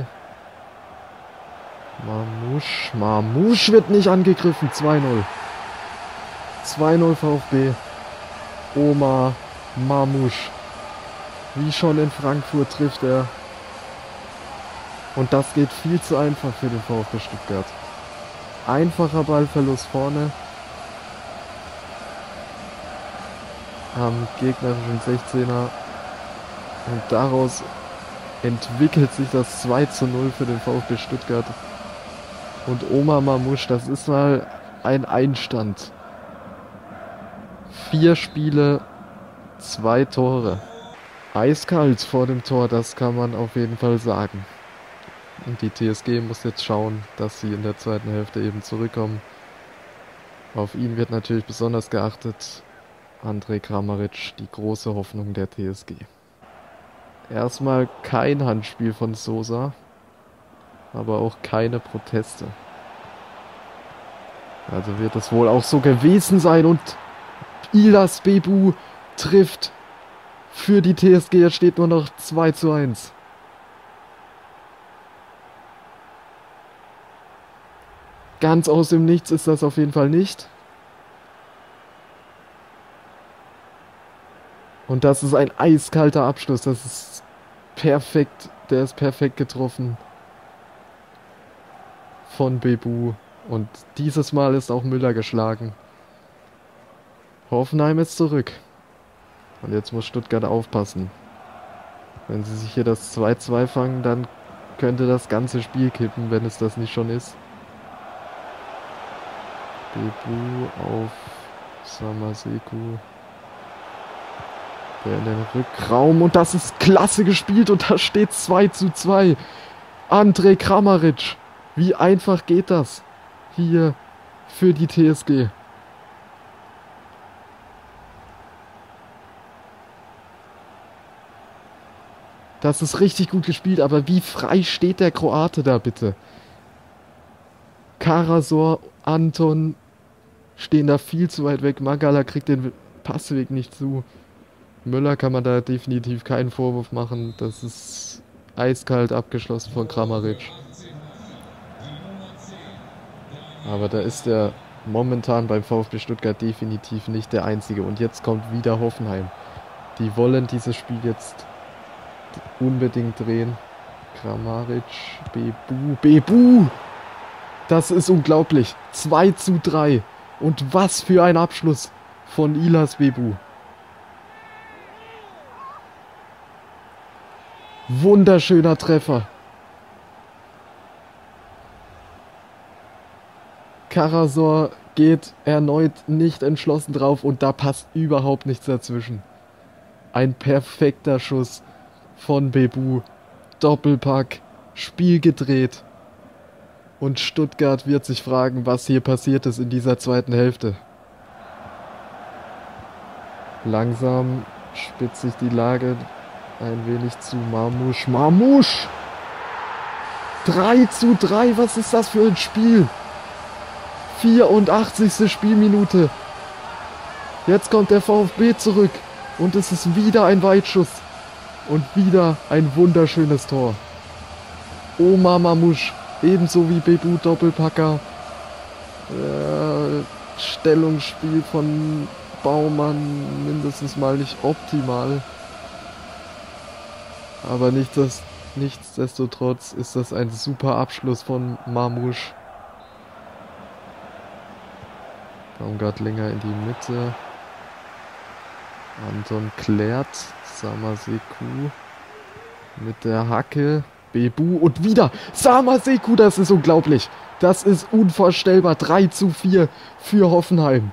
Mamouche wird nicht angegriffen. 2:0. 2:0 VfB. Omar Mamouche. Wie schon in Frankfurt trifft er. Und das geht viel zu einfach für den VfB Stuttgart. Einfacher Ballverlust vorne. Am gegnerischen 16er. Und daraus entwickelt sich das 2:0 für den VfB Stuttgart. Und Omar Mamouche, das ist mal ein Einstand. 4 Spiele, 2 Tore. Eiskalt vor dem Tor, das kann man auf jeden Fall sagen. Und die TSG muss jetzt schauen, dass sie in der zweiten Hälfte eben zurückkommen. Auf ihn wird natürlich besonders geachtet. Andrej Kramaric, die große Hoffnung der TSG. Erstmal kein Handspiel von Sosa, aber auch keine Proteste. Also wird es wohl auch so gewesen sein und Ilas Bebu trifft für die TSG. Es steht nur noch 2:1. Ganz aus dem Nichts ist das auf jeden Fall nicht. Und das ist ein eiskalter Abschluss. Das ist perfekt. Der ist perfekt getroffen von Bebu. Und dieses Mal ist auch Müller geschlagen. Hoffenheim ist zurück. Und jetzt muss Stuttgart aufpassen. Wenn sie sich hier das 2:2 fangen, dann könnte das ganze Spiel kippen, wenn es das nicht schon ist. Bebu auf Samaseku. Der in den Rückraum. Und das ist klasse gespielt. Und da steht 2:2. Andrej Kramaric. Wie einfach geht das hier für die TSG? Das ist richtig gut gespielt, aber wie frei steht der Kroate da bitte? Karasor, Anton stehen da viel zu weit weg. Mangala kriegt den Passweg nicht zu. Müller kann man da definitiv keinen Vorwurf machen. Das ist eiskalt abgeschlossen von Kramaric. Aber da ist er momentan beim VfB Stuttgart definitiv nicht der Einzige. Und jetzt kommt wieder Hoffenheim. Die wollen dieses Spiel jetzt unbedingt drehen. Kramaric, Bebu. Das ist unglaublich. 2:3. Und was für ein Abschluss von Ilas Bebu. Wunderschöner Treffer. Karasor geht erneut nicht entschlossen drauf und da passt überhaupt nichts dazwischen. Ein perfekter Schuss von Bebu. Doppelpack, Spiel gedreht. Und Stuttgart wird sich fragen, was hier passiert ist in dieser zweiten Hälfte. Langsam spitzt sich die Lage ein wenig zu. Marmoush! 3:3, was ist das für ein Spiel? 84. Spielminute. Jetzt kommt der VfB zurück. Und es ist wieder ein Weitschuss. Und wieder ein wunderschönes Tor. Omar Marmoush, ebenso wie Bebu Doppelpacker. Stellungsspiel von Baumann mindestens mal nicht optimal. Aber nichtsdestotrotz ist das ein super Abschluss von Marmoush. Baumgartlinger in die Mitte. Anton klärt. Samaseku mit der Hacke. Bebu und wieder Samaseku. Das ist unglaublich. Das ist unvorstellbar. 3:4 für Hoffenheim.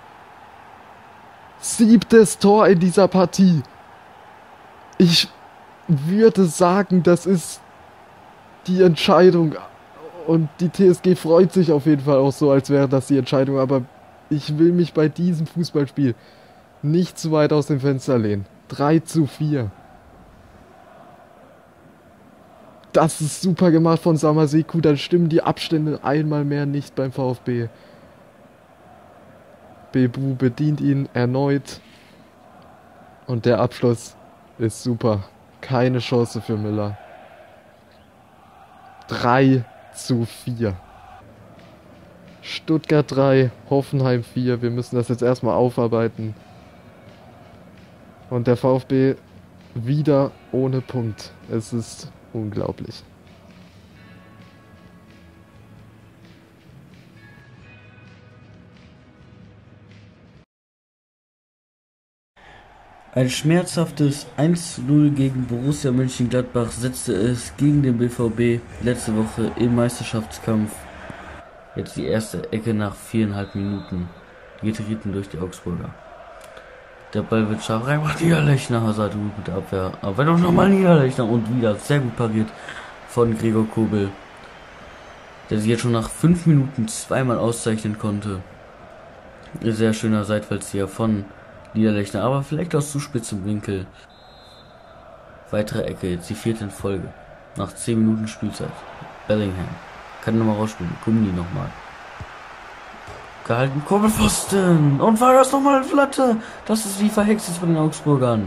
7. Tor in dieser Partie. Ich würde sagen, das ist die Entscheidung. Und die TSG freut sich auf jeden Fall auch so, als wäre das die Entscheidung. Aber ich will mich bei diesem Fußballspiel nicht zu weit aus dem Fenster lehnen. 3:4. Das ist super gemacht von Samaseku. Dann stimmen die Abstände einmal mehr nicht beim VfB. Bebu bedient ihn erneut. Und der Abschluss ist super. Keine Chance für Müller. 3:4. Stuttgart 3, Hoffenheim 4. Wir müssen das jetzt erstmal aufarbeiten. Und der VfB wieder ohne Punkt. Es ist unglaublich. Ein schmerzhaftes 1:0 gegen Borussia Mönchengladbach setzte es gegen den BVB letzte Woche im Meisterschaftskampf. Jetzt die erste Ecke nach 4,5 Minuten. Getreten durch die Augsburger. Der Ball wird scharf reingebracht. Niederlechner, Hazard gut mit der Abwehr. Aber wenn auch nochmal Niederlechner und wieder sehr gut pariert von Gregor Kobel. Der sich jetzt schon nach 5 Minuten zweimal auszeichnen konnte. Ein sehr schöner Seitfallzieher von Niederlechner, aber vielleicht aus zu spitzem Winkel. Weitere Ecke, jetzt die 4. in Folge. Nach 10 Minuten Spielzeit. Bellingham. Kann nochmal rausspielen. Gummi nochmal. Gehalten. Kurbelpfosten. Und war das nochmal eine Flatte. Das ist wie verhext ist bei den Augsburgern.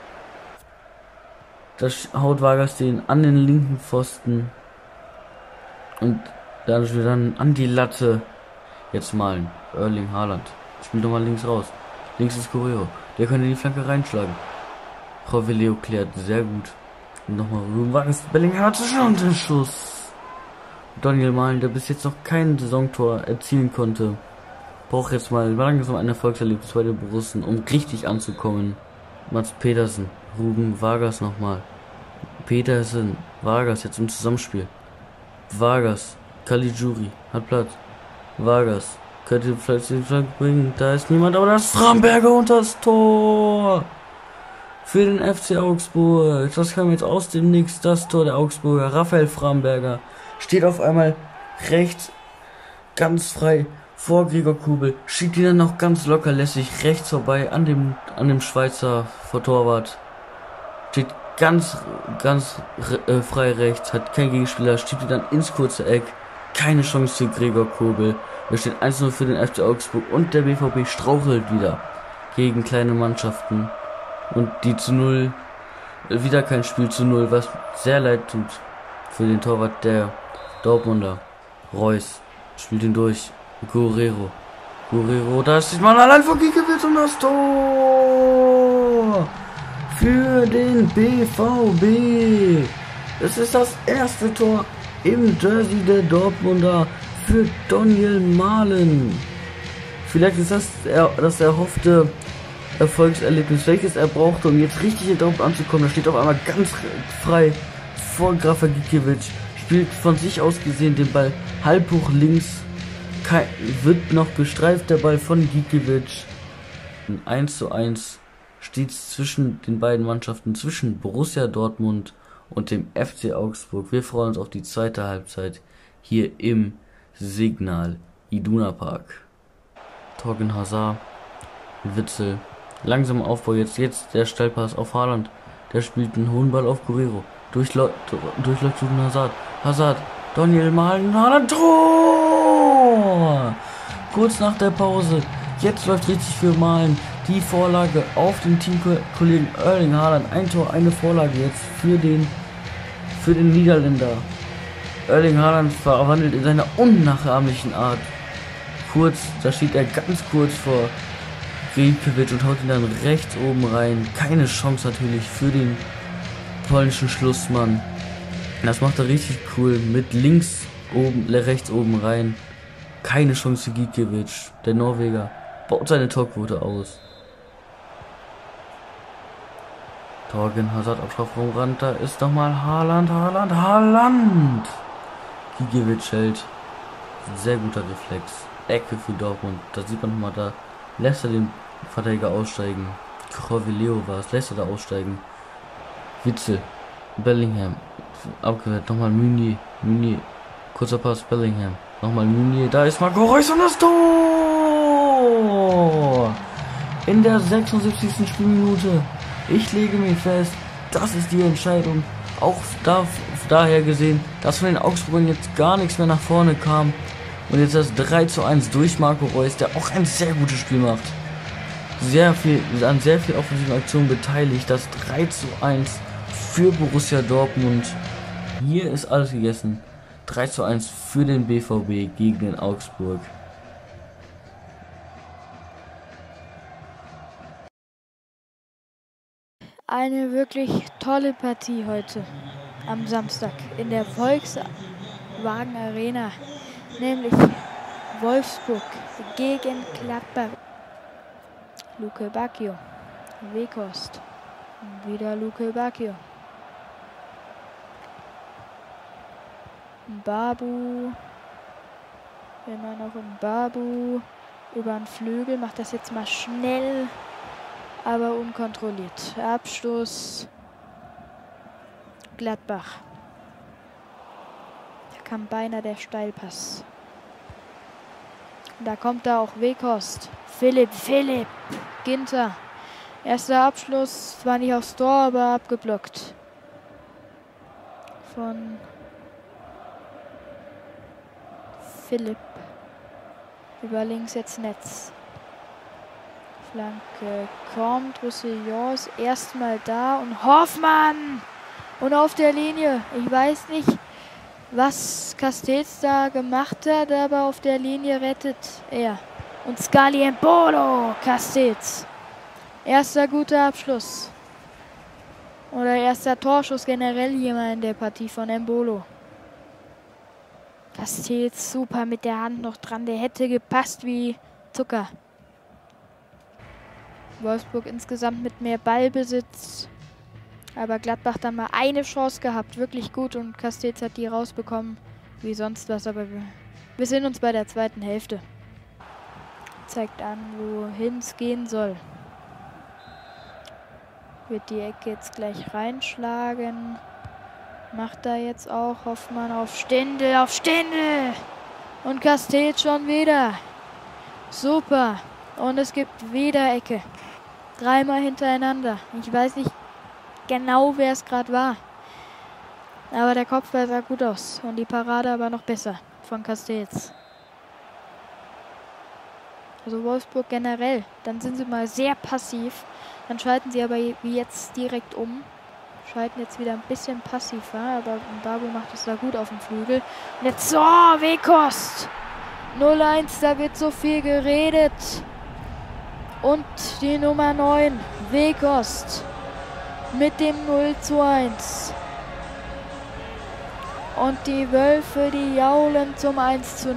Das haut Vargas den an den linken Pfosten. Und dann an die Latte. Jetzt malen. Erling Haaland. Spielt nochmal links raus. Links ist Correo. Der könnte die Flanke reinschlagen. Roveleo klärt sehr gut. Und nochmal rüber. Vargas. Bellingham hat schon den Schuss. Daniel Mahlen, der bis jetzt noch kein Saisontor erzielen konnte, braucht jetzt mal langsam ein Erfolgserlebnis bei den Borussen, um richtig anzukommen. Mats Pedersen, Ruben Vargas nochmal. Pedersen, Vargas jetzt im Zusammenspiel. Vargas, Caligiuri, hat Platz. Vargas, könnte vielleicht den Flank bringen, da ist niemand, aber das ist Framberger und das Tor! Für den FC Augsburg. Das kam jetzt aus dem Nix, das Tor der Augsburger. Raphael Framberger steht auf einmal rechts ganz frei vor Gregor Kobel, schiebt ihn dann noch ganz locker lässig rechts vorbei an dem Schweizer Torwart. Steht ganz frei rechts, hat kein Gegenspieler, schiebt ihn dann ins kurze Eck. keine Chance für Gregor Kobel. Wir stehen 1-0 für den FC Augsburg und der BVB strauchelt wieder gegen kleine Mannschaften. Und die zu 0, wieder kein Spiel zu 0, was sehr leid tut für den Torwart der Dortmunder. Reus spielt ihn durch. Guerrero, da ist man allein vor Giekewitz und das Tor für den BVB. Es ist das erste Tor im Jersey der Dortmunder für Daniel Mahlen. Vielleicht ist das das erhoffte Erfolgserlebnis, welches er brauchte, um jetzt richtig in Dortmund anzukommen. Da steht auf einmal ganz frei vor Grafa Giekewitz, spielt von sich aus gesehen den Ball halb hoch links, wird noch gestreift der Ball von Giekewitz. 1:1 steht zwischen den beiden Mannschaften, zwischen Borussia Dortmund und dem FC Augsburg. Wir freuen uns auf die zweite Halbzeit hier im Signal Iduna Park. Thorgan Hazard, Witzel, langsam Aufbau, jetzt der Steilpass auf Haaland, der spielt einen hohen Ball auf Guerrero, durchläuft Hazard, Daniel Mahlen, Haaland, Tor! Kurz nach der Pause, jetzt läuft richtig für Mahlen, die Vorlage auf den Teamkollegen Erling Haaland, ein Tor, eine Vorlage jetzt für den Niederländer. Erling Haaland verwandelt in seiner unnachahmlichen Art. Da steht er ganz kurz vor Giekewitz und haut ihn dann rechts oben rein. Keine Chance natürlich für den polnischen Schlussmann. Das macht er richtig cool. Mit rechts oben rein. Keine Chance für Giekewitz. Der Norweger baut seine Torquote aus. Thorgan Hazard auf Strafraumrand. Da ist nochmal Haaland. Giekewitz hält. Sehr guter Reflex. Ecke für Dortmund. Da sieht man nochmal, da lässt er den Verteidiger aussteigen. Corvileo war es, lässt er da aussteigen. Witzel, Bellingham, abgewehrt, nochmal Meunier, kurzer Pass, Bellingham, nochmal Meunier, da ist Marco Reus und das Tor! In der 76. Spielminute. Ich lege mir fest, das ist die Entscheidung. Auch daher gesehen, dass von den Augsburgern jetzt gar nichts mehr nach vorne kam. Und jetzt das 3:1 durch Marco Reus, der auch ein sehr gutes Spiel macht. An sehr viel offensiven Aktionen beteiligt. Das 3:1 für Borussia Dortmund. Hier ist alles gegessen. 3:1 für den BVB gegen den Augsburg. Eine wirklich tolle Partie heute am Samstag in der Volkswagen Arena. Nämlich Wolfsburg gegen Gladbach. Luke Bacchio, Weghorst, wieder Luke Bacchio. Babu, immer noch ein Babu, über den Flügel, macht das jetzt mal schnell, aber unkontrolliert. Abstoß Gladbach. Da kam beinahe der Steilpass. Da kommt da auch Weghorst. Philipp, Ginter. Erster Abschluss, zwar nicht aufs Tor, aber abgeblockt. Von Philipp. Über links jetzt Netz. Flanke kommt, Roussillon ist erstmal da und Hoffmann! Und auf der Linie, ich weiß nicht, was Castells da gemacht hat, aber auf der Linie rettet er. Und Scali Embolo, Castells. Erster guter Abschluss. Oder erster Torschuss generell hier mal in der Partie von Embolo. Castells super mit der Hand noch dran, der hätte gepasst wie Zucker. Wolfsburg insgesamt mit mehr Ballbesitz. Aber Gladbach dann mal eine Chance gehabt, wirklich gut, und Castells hat die rausbekommen, wie sonst was, aber wir sind uns bei der zweiten Hälfte. Zeigt an, wohin es gehen soll. Wird die Ecke jetzt gleich reinschlagen. Macht da jetzt auch Hoffmann auf Stindl, und Castells schon wieder. Super, und es gibt wieder Ecke. Dreimal hintereinander. Ich weiß nicht genau, wer es gerade war. Aber der Kopfball sah gut aus und die Parade aber noch besser von Castells. Also Wolfsburg generell, dann sind sie mal sehr passiv. Dann schalten sie aber wie jetzt direkt um. Schalten jetzt wieder ein bisschen passiver, aber Babu macht es da gut auf dem Flügel. Und jetzt so, Weghorst! 0-1, da wird so viel geredet. Und die Nummer 9, Weghorst, mit dem 0-1. Und die Wölfe, die jaulen zum 1-0.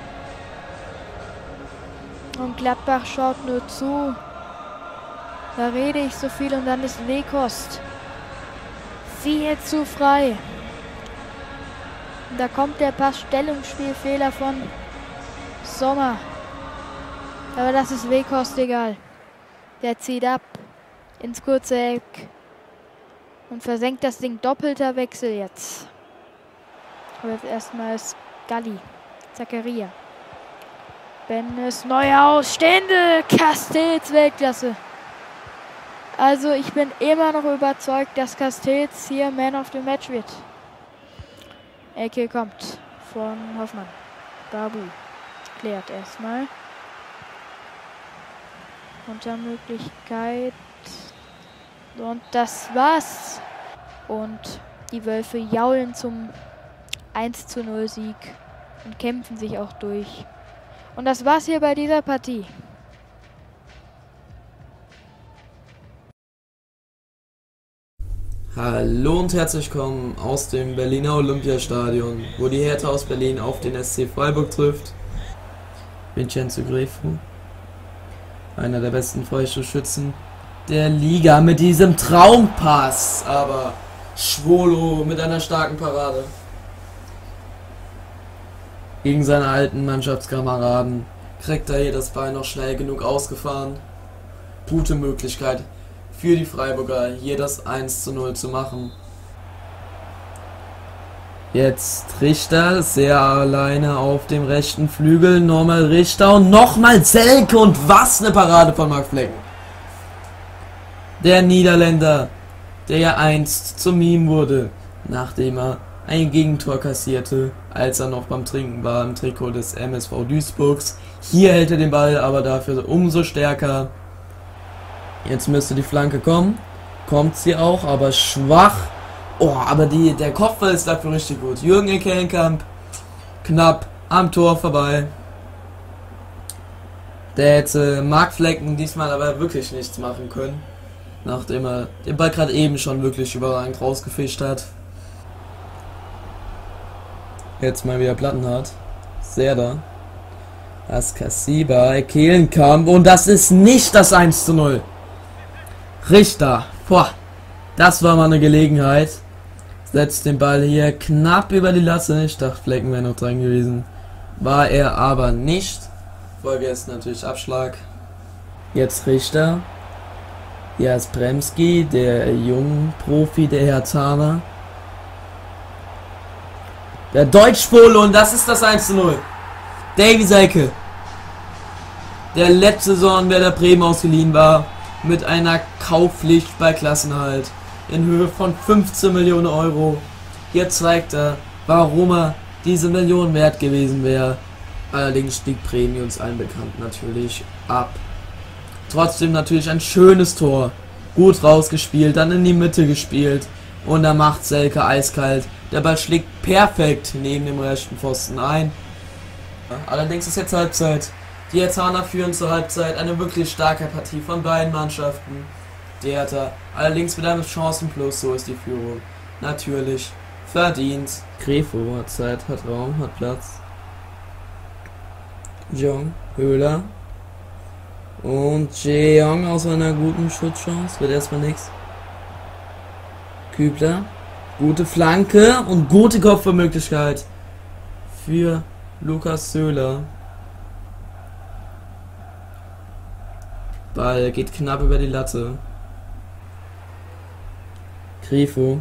Und Gladbach schaut nur zu. Da rede ich so viel und dann ist Weghorst viel zu frei. Und da kommt der Passstellungsspielfehler von Sommer. Aber das ist Weghorst egal. Der zieht ab ins kurze Eck und versenkt das Ding. Doppelter Wechsel jetzt. Aber jetzt erstmal Galli. Zakaria. Bennes, Neuhaus, Stendel, Castells, Weltklasse. Also ich bin immer noch überzeugt, dass Castells hier Man of the Match wird. Ecke kommt von Hoffmann. Babu klärt erstmal. Unter Möglichkeit. Und das war's. Und die Wölfe jaulen zum 1-0 Sieg und kämpfen sich auch durch. Und das war's hier bei dieser Partie. Hallo und herzlich willkommen aus dem Berliner Olympiastadion, wo die Hertha aus Berlin auf den SC Freiburg trifft. Vincenzo Grifo, einer der besten Freistoßschützen der Liga mit diesem Traumpass, aber Schwolo mit einer starken Parade gegen seine alten Mannschaftskameraden. Kriegt er hier das Bein noch schnell genug ausgefahren. Gute Möglichkeit für die Freiburger, hier das 1-0 zu machen. Jetzt Richter, sehr alleine auf dem rechten Flügel. Nochmal Richter und nochmal Selke. Und was eine Parade von Marc Flecken. Der Niederländer, der ja einst zum Meme wurde, nachdem er ein Gegentor kassierte, als er noch beim Trinken war im Trikot des MSV Duisburgs. Hier hält er den Ball aber dafür umso stärker. Jetzt müsste die Flanke kommen. Kommt sie auch, aber schwach. Oh, aber der Kopfball ist dafür richtig gut. Jürgen Ekelenkamp knapp am Tor vorbei. Der hätte Marc Flecken diesmal aber wirklich nichts machen können. Nachdem er den Ball gerade eben schon wirklich überragend rausgefischt hat. Jetzt mal wieder Plattenhardt. Serda. Askasiba, Ekelenkamp. Und das ist nicht das 1-0. Richter, boah, das war mal eine Gelegenheit. Setzt den Ball hier knapp über die Latte. Ich dachte, Flecken wäre noch dran gewesen. War er aber nicht. Folge ist natürlich Abschlag. Jetzt Richter. Hier ist Bremski, der Jungprofi, der Herthaner. Der Deutschpole und das ist das 1-0. Davy Selke. Der letzte Saison Werder Bremen ausgeliehen war. Mit einer Kaufpflicht bei Klassenerhalt in Höhe von 15 Millionen Euro. Hier zeigt er, warum er diese Million wert gewesen wäre. Allerdings stieg Bremen uns allen bekannt natürlich ab. Trotzdem natürlich ein schönes Tor. Gut rausgespielt, dann in die Mitte gespielt. Und da macht Selke eiskalt. Der Ball schlägt perfekt neben dem rechten Pfosten ein. Allerdings ist jetzt Halbzeit. Die Herthaner führen zur Halbzeit, eine wirklich starke Partie von beiden Mannschaften. Die Hertha allerdings mit einem Chancenplus, so ist die Führung. Natürlich verdient. Grifo hat Zeit, hat Raum, hat Platz. Jong, Höhler. Und Jeong aus einer guten Schutzchance, wird erstmal nichts. Kübler, gute Flanke und gute Kopfballmöglichkeit für Lukas Söhler. Ball geht knapp über die Latte. Grifo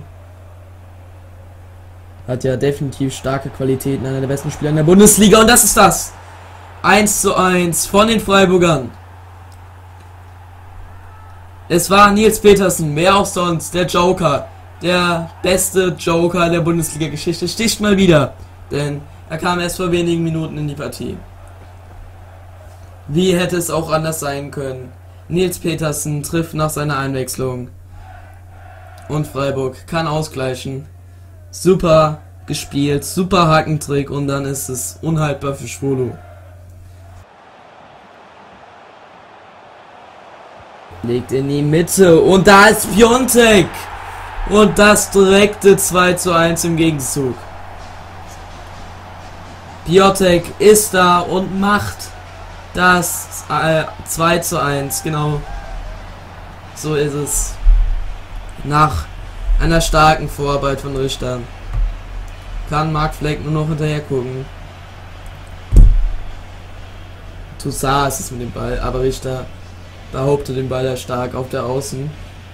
hat ja definitiv starke Qualitäten, einer der besten Spieler in der Bundesliga und das ist das 1:1 von den Freiburgern. Es war Nils Petersen, wer auch sonst, der Joker, der beste Joker der Bundesliga-Geschichte, sticht mal wieder, denn er kam erst vor wenigen Minuten in die Partie. Wie hätte es auch anders sein können? Nils Petersen trifft nach seiner Einwechslung und Freiburg kann ausgleichen. Super gespielt, super Hackentrick und dann ist es unhaltbar für Schwolo. Legt in die Mitte und da ist Piontek und das direkte 2:1 im Gegenzug. Piontek ist da und macht das 2:1, genau. So ist es. Nach einer starken Vorarbeit von Richter kann Marc Fleck nur noch hinterher gucken. Toussaint ist es mit dem Ball, aber Richter behauptet den Ball ja stark auf der Außen.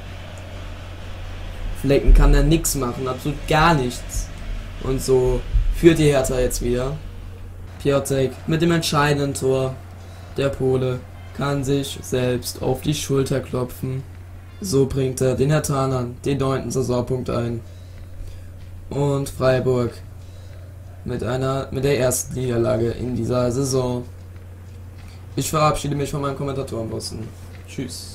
Flecken kann da nichts machen, absolut gar nichts. Und so führt die Hertha jetzt wieder. Piontek mit dem entscheidenden Tor. Der Pole kann sich selbst auf die Schulter klopfen. So bringt er den Herthanern den 9. Saisonpunkt ein. Und Freiburg mit der ersten Niederlage in dieser Saison. Ich verabschiede mich von meinem Kommentatorenbossen. Tschüss.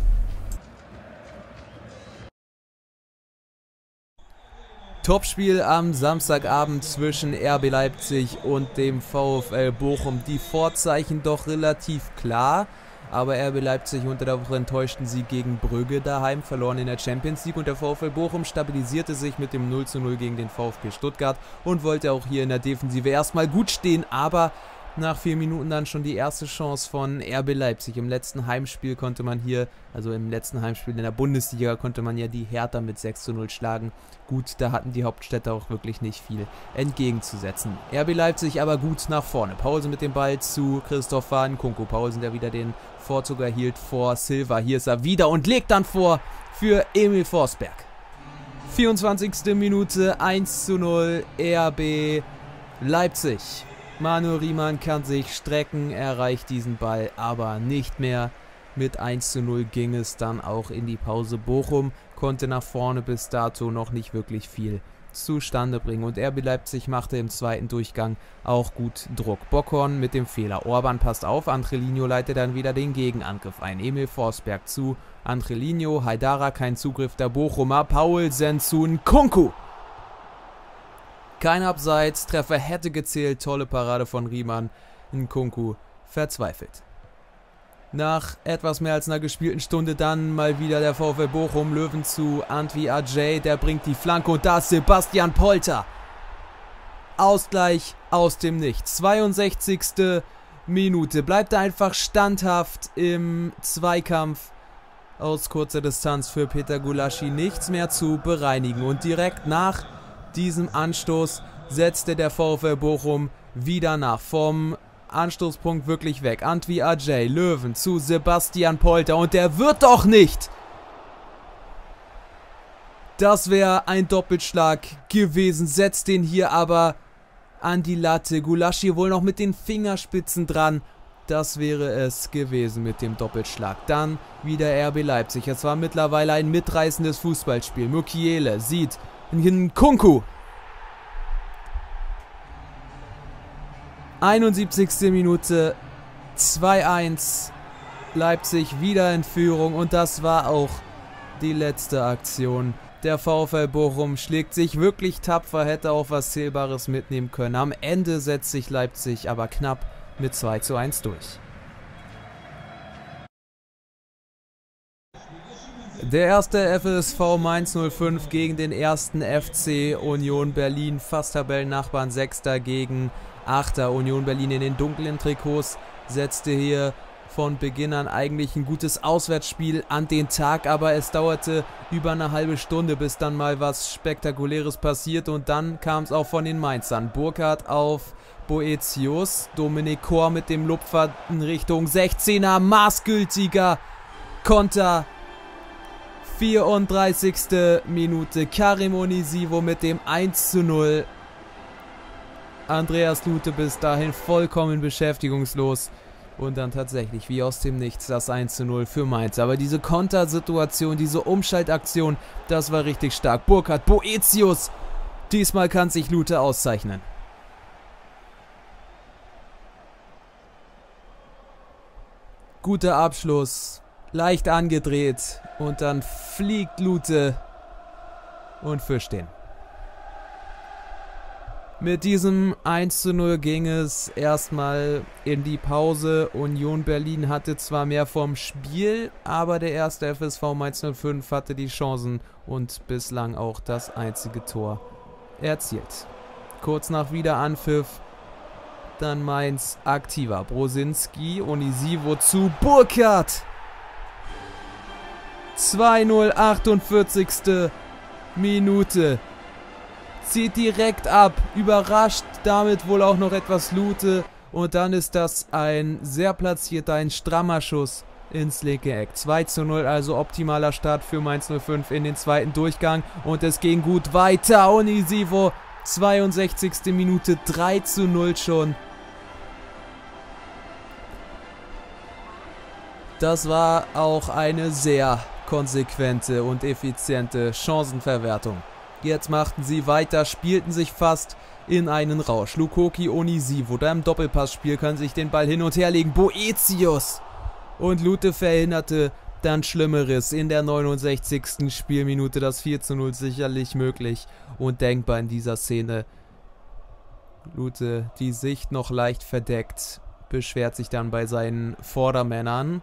Topspiel am Samstagabend zwischen RB Leipzig und dem VfL Bochum. Die Vorzeichen doch relativ klar, aber RB Leipzig unter der Woche enttäuschten sie gegen Brügge daheim, verloren in der Champions League und der VfL Bochum stabilisierte sich mit dem 0:0 gegen den VfB Stuttgart und wollte auch hier in der Defensive erstmal gut stehen, aber nach 4 Minuten dann schon die erste Chance von RB Leipzig. Im letzten Heimspiel konnte man hier, also im letzten Heimspiel in der Bundesliga, konnte man ja die Hertha mit 6:0 schlagen. Gut, da hatten die Hauptstädter auch wirklich nicht viel entgegenzusetzen. RB Leipzig aber gut nach vorne. Paulsen mit dem Ball zu Christopher Nkunku. Paulsen, der wieder den Vorzug erhielt vor Silva. Hier ist er wieder und legt dann vor für Emil Forsberg. 24. Minute, 1:0 RB Leipzig. Manuel Riemann kann sich strecken, erreicht diesen Ball aber nicht mehr. Mit 1:0 ging es dann auch in die Pause. Bochum konnte nach vorne bis dato noch nicht wirklich viel zustande bringen. Und RB Leipzig machte im zweiten Durchgang auch gut Druck. Bockhorn mit dem Fehler. Orban passt auf, Angelino leitet dann wieder den Gegenangriff ein. Emil Forsberg zu Angelino, Haidara kein Zugriff der Bochumer, Paulsen zu Nkunku. Kein Abseits-Treffer hätte gezählt, tolle Parade von Riemann. Nkunku verzweifelt. Nach etwas mehr als einer gespielten Stunde dann mal wieder der VfL Bochum, Löwen zu Antwi Ajay, der bringt die Flanke und da ist Sebastian Polter. Ausgleich aus dem Nichts. 62. Minute, bleibt er einfach standhaft im Zweikampf. Aus kurzer Distanz für Peter Gulaschi nichts mehr zu bereinigen und direkt nach diesem Anstoß setzte der VfL Bochum wieder nach. Vom Anstoßpunkt wirklich weg. Antwi Ajay, Löwen zu Sebastian Polter und der wird doch nicht! Das wäre ein Doppelschlag gewesen, setzt den hier aber an die Latte. Gulaschi wohl noch mit den Fingerspitzen dran. Das wäre es gewesen mit dem Doppelschlag. Dann wieder RB Leipzig. Es war mittlerweile ein mitreißendes Fußballspiel. Mukiele sieht Nkunku. 71. Minute, 2:1. Leipzig wieder in Führung und das war auch die letzte Aktion. Der VfL Bochum schlägt sich wirklich tapfer, hätte auch was Zählbares mitnehmen können. Am Ende setzt sich Leipzig aber knapp mit 2:1 durch. Der erste FSV Mainz 05 gegen den ersten FC Union Berlin. Fast Tabellennachbarn, 6. gegen 8. Union Berlin in den dunklen Trikots setzte hier von Beginn an eigentlich ein gutes Auswärtsspiel an den Tag, aber es dauerte über eine halbe Stunde, bis dann mal was Spektakuläres passiert und dann kam es auch von den Mainzern. Burkhardt auf Boetius, Dominik Kor mit dem Lupfer in Richtung 16er, maßgültiger Konter. 34. Minute, Karim Onisivo mit dem 1:0. Andreas Lute bis dahin vollkommen beschäftigungslos. Und dann tatsächlich, wie aus dem Nichts, das 1:0 für Mainz. Aber diese Kontersituation, diese Umschaltaktion, das war richtig stark. Burkhardt, Boetius. Diesmal kann sich Lute auszeichnen. Guter Abschluss. Leicht angedreht. Und dann fliegt Lute und fischt den. Mit diesem 1:0 ging es erstmal in die Pause. Union Berlin hatte zwar mehr vom Spiel, aber der erste FSV Mainz 05 hatte die Chancen und bislang auch das einzige Tor erzielt. Kurz nach Wiederanpfiff dann Mainz aktiver. Brosinski, Onisivo zu Burkhardt. 2:0, 48. Minute. Zieht direkt ab, überrascht damit wohl auch noch etwas Lute und dann ist das ein sehr platzierter, ein strammer Schuss ins linke Eck. 2:0, also optimaler Start für Mainz 05 in den zweiten Durchgang und es ging gut weiter. Onisivo, 62. Minute, 3:0 schon. Das war auch eine sehr konsequente und effiziente Chancenverwertung. Jetzt machten sie weiter, spielten sich fast in einen Rausch. Lukoki, Onisivo, da im Doppelpassspiel können sich den Ball hin und her legen. Boetius und Lute verhinderte dann Schlimmeres in der 69. Spielminute. Das 4:0 sicherlich möglich und denkbar in dieser Szene. Lute, die Sicht noch leicht verdeckt, beschwert sich dann bei seinen Vordermännern.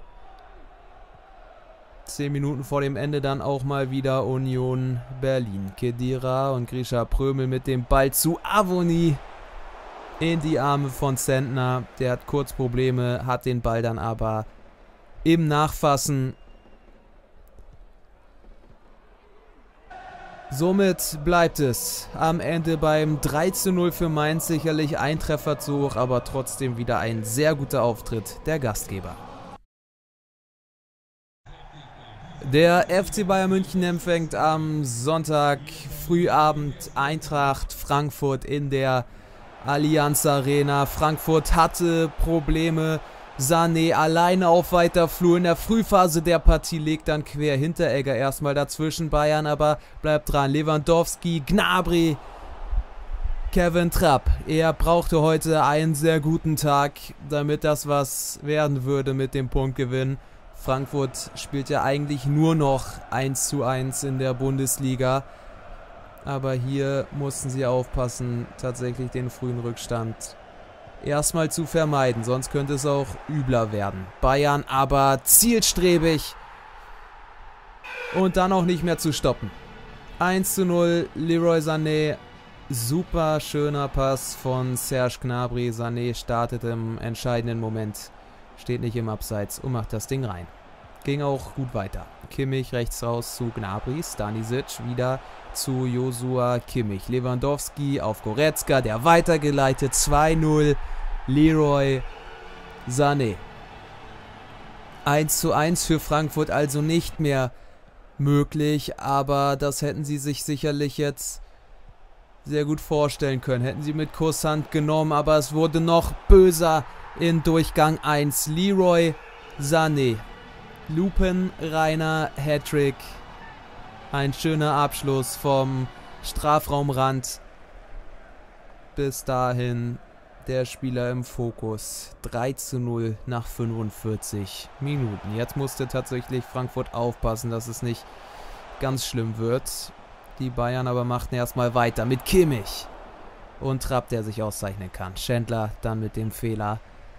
10 Minuten vor dem Ende dann auch mal wieder Union Berlin. Khedira und Grisha Prömel mit dem Ball zu Avoni in die Arme von Zentner. Der hat kurz Probleme, hat den Ball dann aber im Nachfassen. Somit bleibt es am Ende beim 3:0 für Mainz. Sicherlich ein Treffer zu hoch, aber trotzdem wieder ein sehr guter Auftritt der Gastgeber. Der FC Bayern München empfängt am Sonntag Frühabend Eintracht Frankfurt in der Allianz Arena. Frankfurt hatte Probleme. Sané alleine auf weiter Flur in der Frühphase der Partie, legt dann quer. Hinteregger erstmal dazwischen. Bayern aber bleibt dran. Lewandowski, Gnabry, Kevin Trapp. Er brauchte heute einen sehr guten Tag, damit das was werden würde mit dem Punktgewinn. Frankfurt spielt ja eigentlich nur noch 1:1 in der Bundesliga. Aber hier mussten sie aufpassen, tatsächlich den frühen Rückstand erstmal zu vermeiden. Sonst könnte es auch übler werden. Bayern aber zielstrebig und dann auch nicht mehr zu stoppen. 1:0, Leroy Sané. Super schöner Pass von Serge Gnabry. Sané startet im entscheidenden Moment. Steht nicht im Abseits und macht das Ding rein. Ging auch gut weiter. Kimmich rechts raus zu Gnabry. Stanisic wieder zu Joshua Kimmich. Lewandowski auf Goretzka, der weitergeleitet. 2:0. Leroy Sané. 1:1 für Frankfurt also nicht mehr möglich, aber das hätten sie sich sicherlich jetzt sehr gut vorstellen können. Hätten sie mit Kusshand genommen, aber es wurde noch böser in Durchgang 1. Leroy Sané. Lupenreiner Hattrick. Ein schöner Abschluss vom Strafraumrand. Bis dahin der Spieler im Fokus. 3:0 nach 45 Minuten. Jetzt musste tatsächlich Frankfurt aufpassen, dass es nicht ganz schlimm wird. Die Bayern aber machten erstmal weiter mit Kimmich. Und Trapp, der sich auszeichnen kann. Schändler dann mit dem Fehler.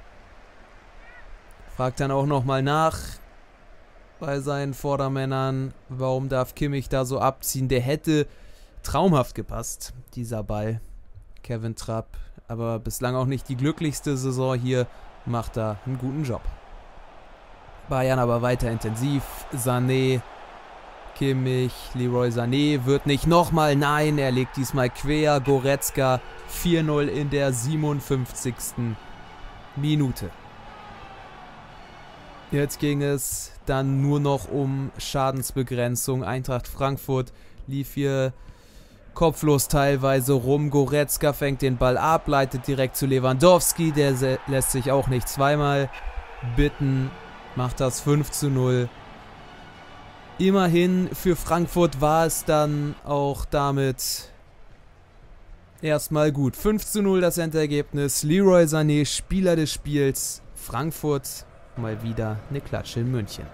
Fragt dann auch nochmal nach bei seinen Vordermännern, warum darf Kimmich da so abziehen. Der hätte traumhaft gepasst, dieser Ball. Kevin Trapp, aber bislang auch nicht die glücklichste Saison hier, macht da einen guten Job. Bayern aber weiter intensiv. Sané, Kimmich, Leroy Sané wird nicht nochmal, nein, er legt diesmal quer. Goretzka, 4:0 in der 57. Minute. Jetzt ging es dann nur noch um Schadensbegrenzung. Eintracht Frankfurt lief hier kopflos teilweise rum. Goretzka fängt den Ball ab, leitet direkt zu Lewandowski. Der lässt sich auch nicht zweimal Bitten macht das 5:0. Immerhin für Frankfurt war es dann auch damit erstmal gut. 5:0 das Endergebnis. Leroy Sané, Spieler des Spiels. Frankfurt mal wieder eine Klatsche in München.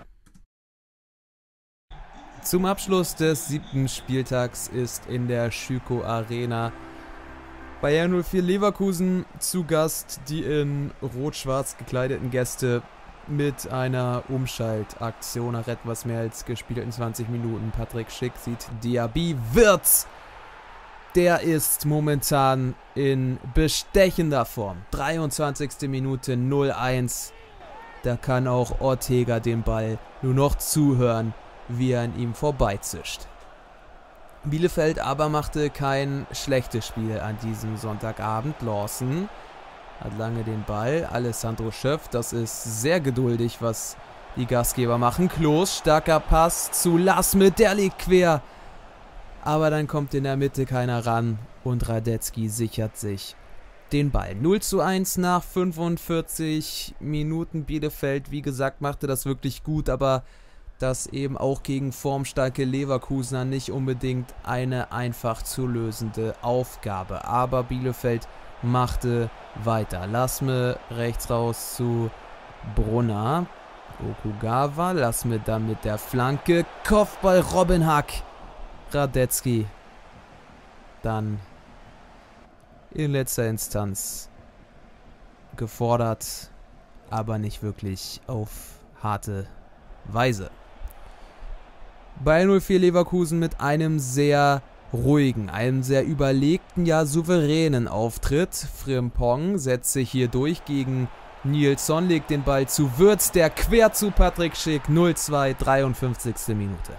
Zum Abschluss des 7. Spieltags ist in der Schüco Arena Bayer 04 Leverkusen zu Gast. Die in rot-schwarz gekleideten Gäste mit einer Umschaltaktion nach etwas mehr als gespielten 20 Minuten. Patrick Schick sieht Diaby. Wirtz, der ist momentan in bestechender Form. 23. Minute 0:1. Da kann auch Ortega den Ball nur noch zuhören, wie er an ihm vorbeizischt. Bielefeld aber machte kein schlechtes Spiel an diesem Sonntagabend. Lawson hat lange den Ball. Alessandro Schöpf, das ist sehr geduldig, was die Gastgeber machen. Klos, starker Pass zu Lasme, der liegt quer. Aber dann kommt in der Mitte keiner ran und Radetzky sichert sich den Ball. 0:1 nach 45 Minuten. Bielefeld, wie gesagt, machte das wirklich gut, aber das eben auch gegen formstarke Leverkusener nicht unbedingt eine einfach zu lösende Aufgabe. Aber Bielefeld machte weiter. Lasme rechts raus zu Brunner. Okugawa, Lasme dann mit der Flanke. Kopfball Robin Hack. Radetzky. Dann in letzter Instanz gefordert, aber nicht wirklich auf harte Weise. Bayer 04 Leverkusen mit einem sehr ruhigen, einem sehr überlegten, ja souveränen Auftritt. Frimpong setzt sich hier durch gegen Nilsson, legt den Ball zu Wirtz, der quer zu Patrick Schick. 0:2, 53. Minute.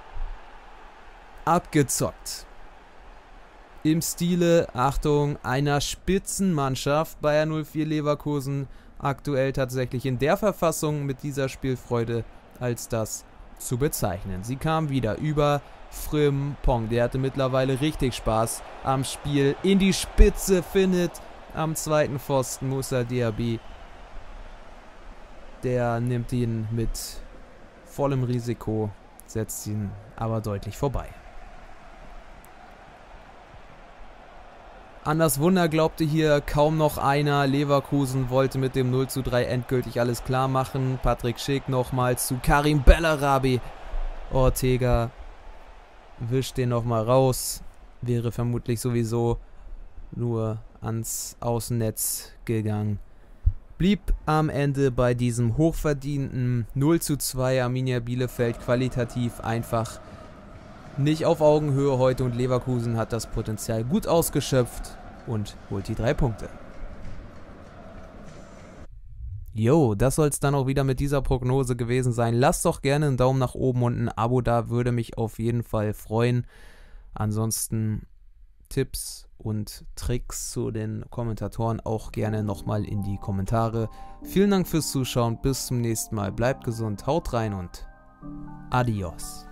Abgezockt. Im Stile, Achtung, einer Spitzenmannschaft. Bayer 04 Leverkusen aktuell tatsächlich in der Verfassung mit dieser Spielfreude als das zu bezeichnen. Sie kam wieder über Frimpong, der hatte mittlerweile richtig Spaß am Spiel. In die Spitze findet am zweiten Pfosten Moussa Diaby. Der nimmt ihn mit vollem Risiko, setzt ihn aber deutlich vorbei. An das Wunder glaubte hier kaum noch einer. Leverkusen wollte mit dem 0:3 endgültig alles klar machen. Patrick Schick nochmal zu Karim Bellarabi. Ortega wischt den nochmal raus. Wäre vermutlich sowieso nur ans Außennetz gegangen. Blieb am Ende bei diesem hochverdienten 0:2. Arminia Bielefeld qualitativ einfach nicht auf Augenhöhe heute und Leverkusen hat das Potenzial gut ausgeschöpft und holt die 3 Punkte. Jo, das soll es dann auch wieder mit dieser Prognose gewesen sein. Lasst doch gerne einen Daumen nach oben und ein Abo da, würde mich auf jeden Fall freuen. Ansonsten Tipps und Tricks zu den Kommentatoren auch gerne nochmal in die Kommentare. Vielen Dank fürs Zuschauen, bis zum nächsten Mal. Bleibt gesund, haut rein und adios.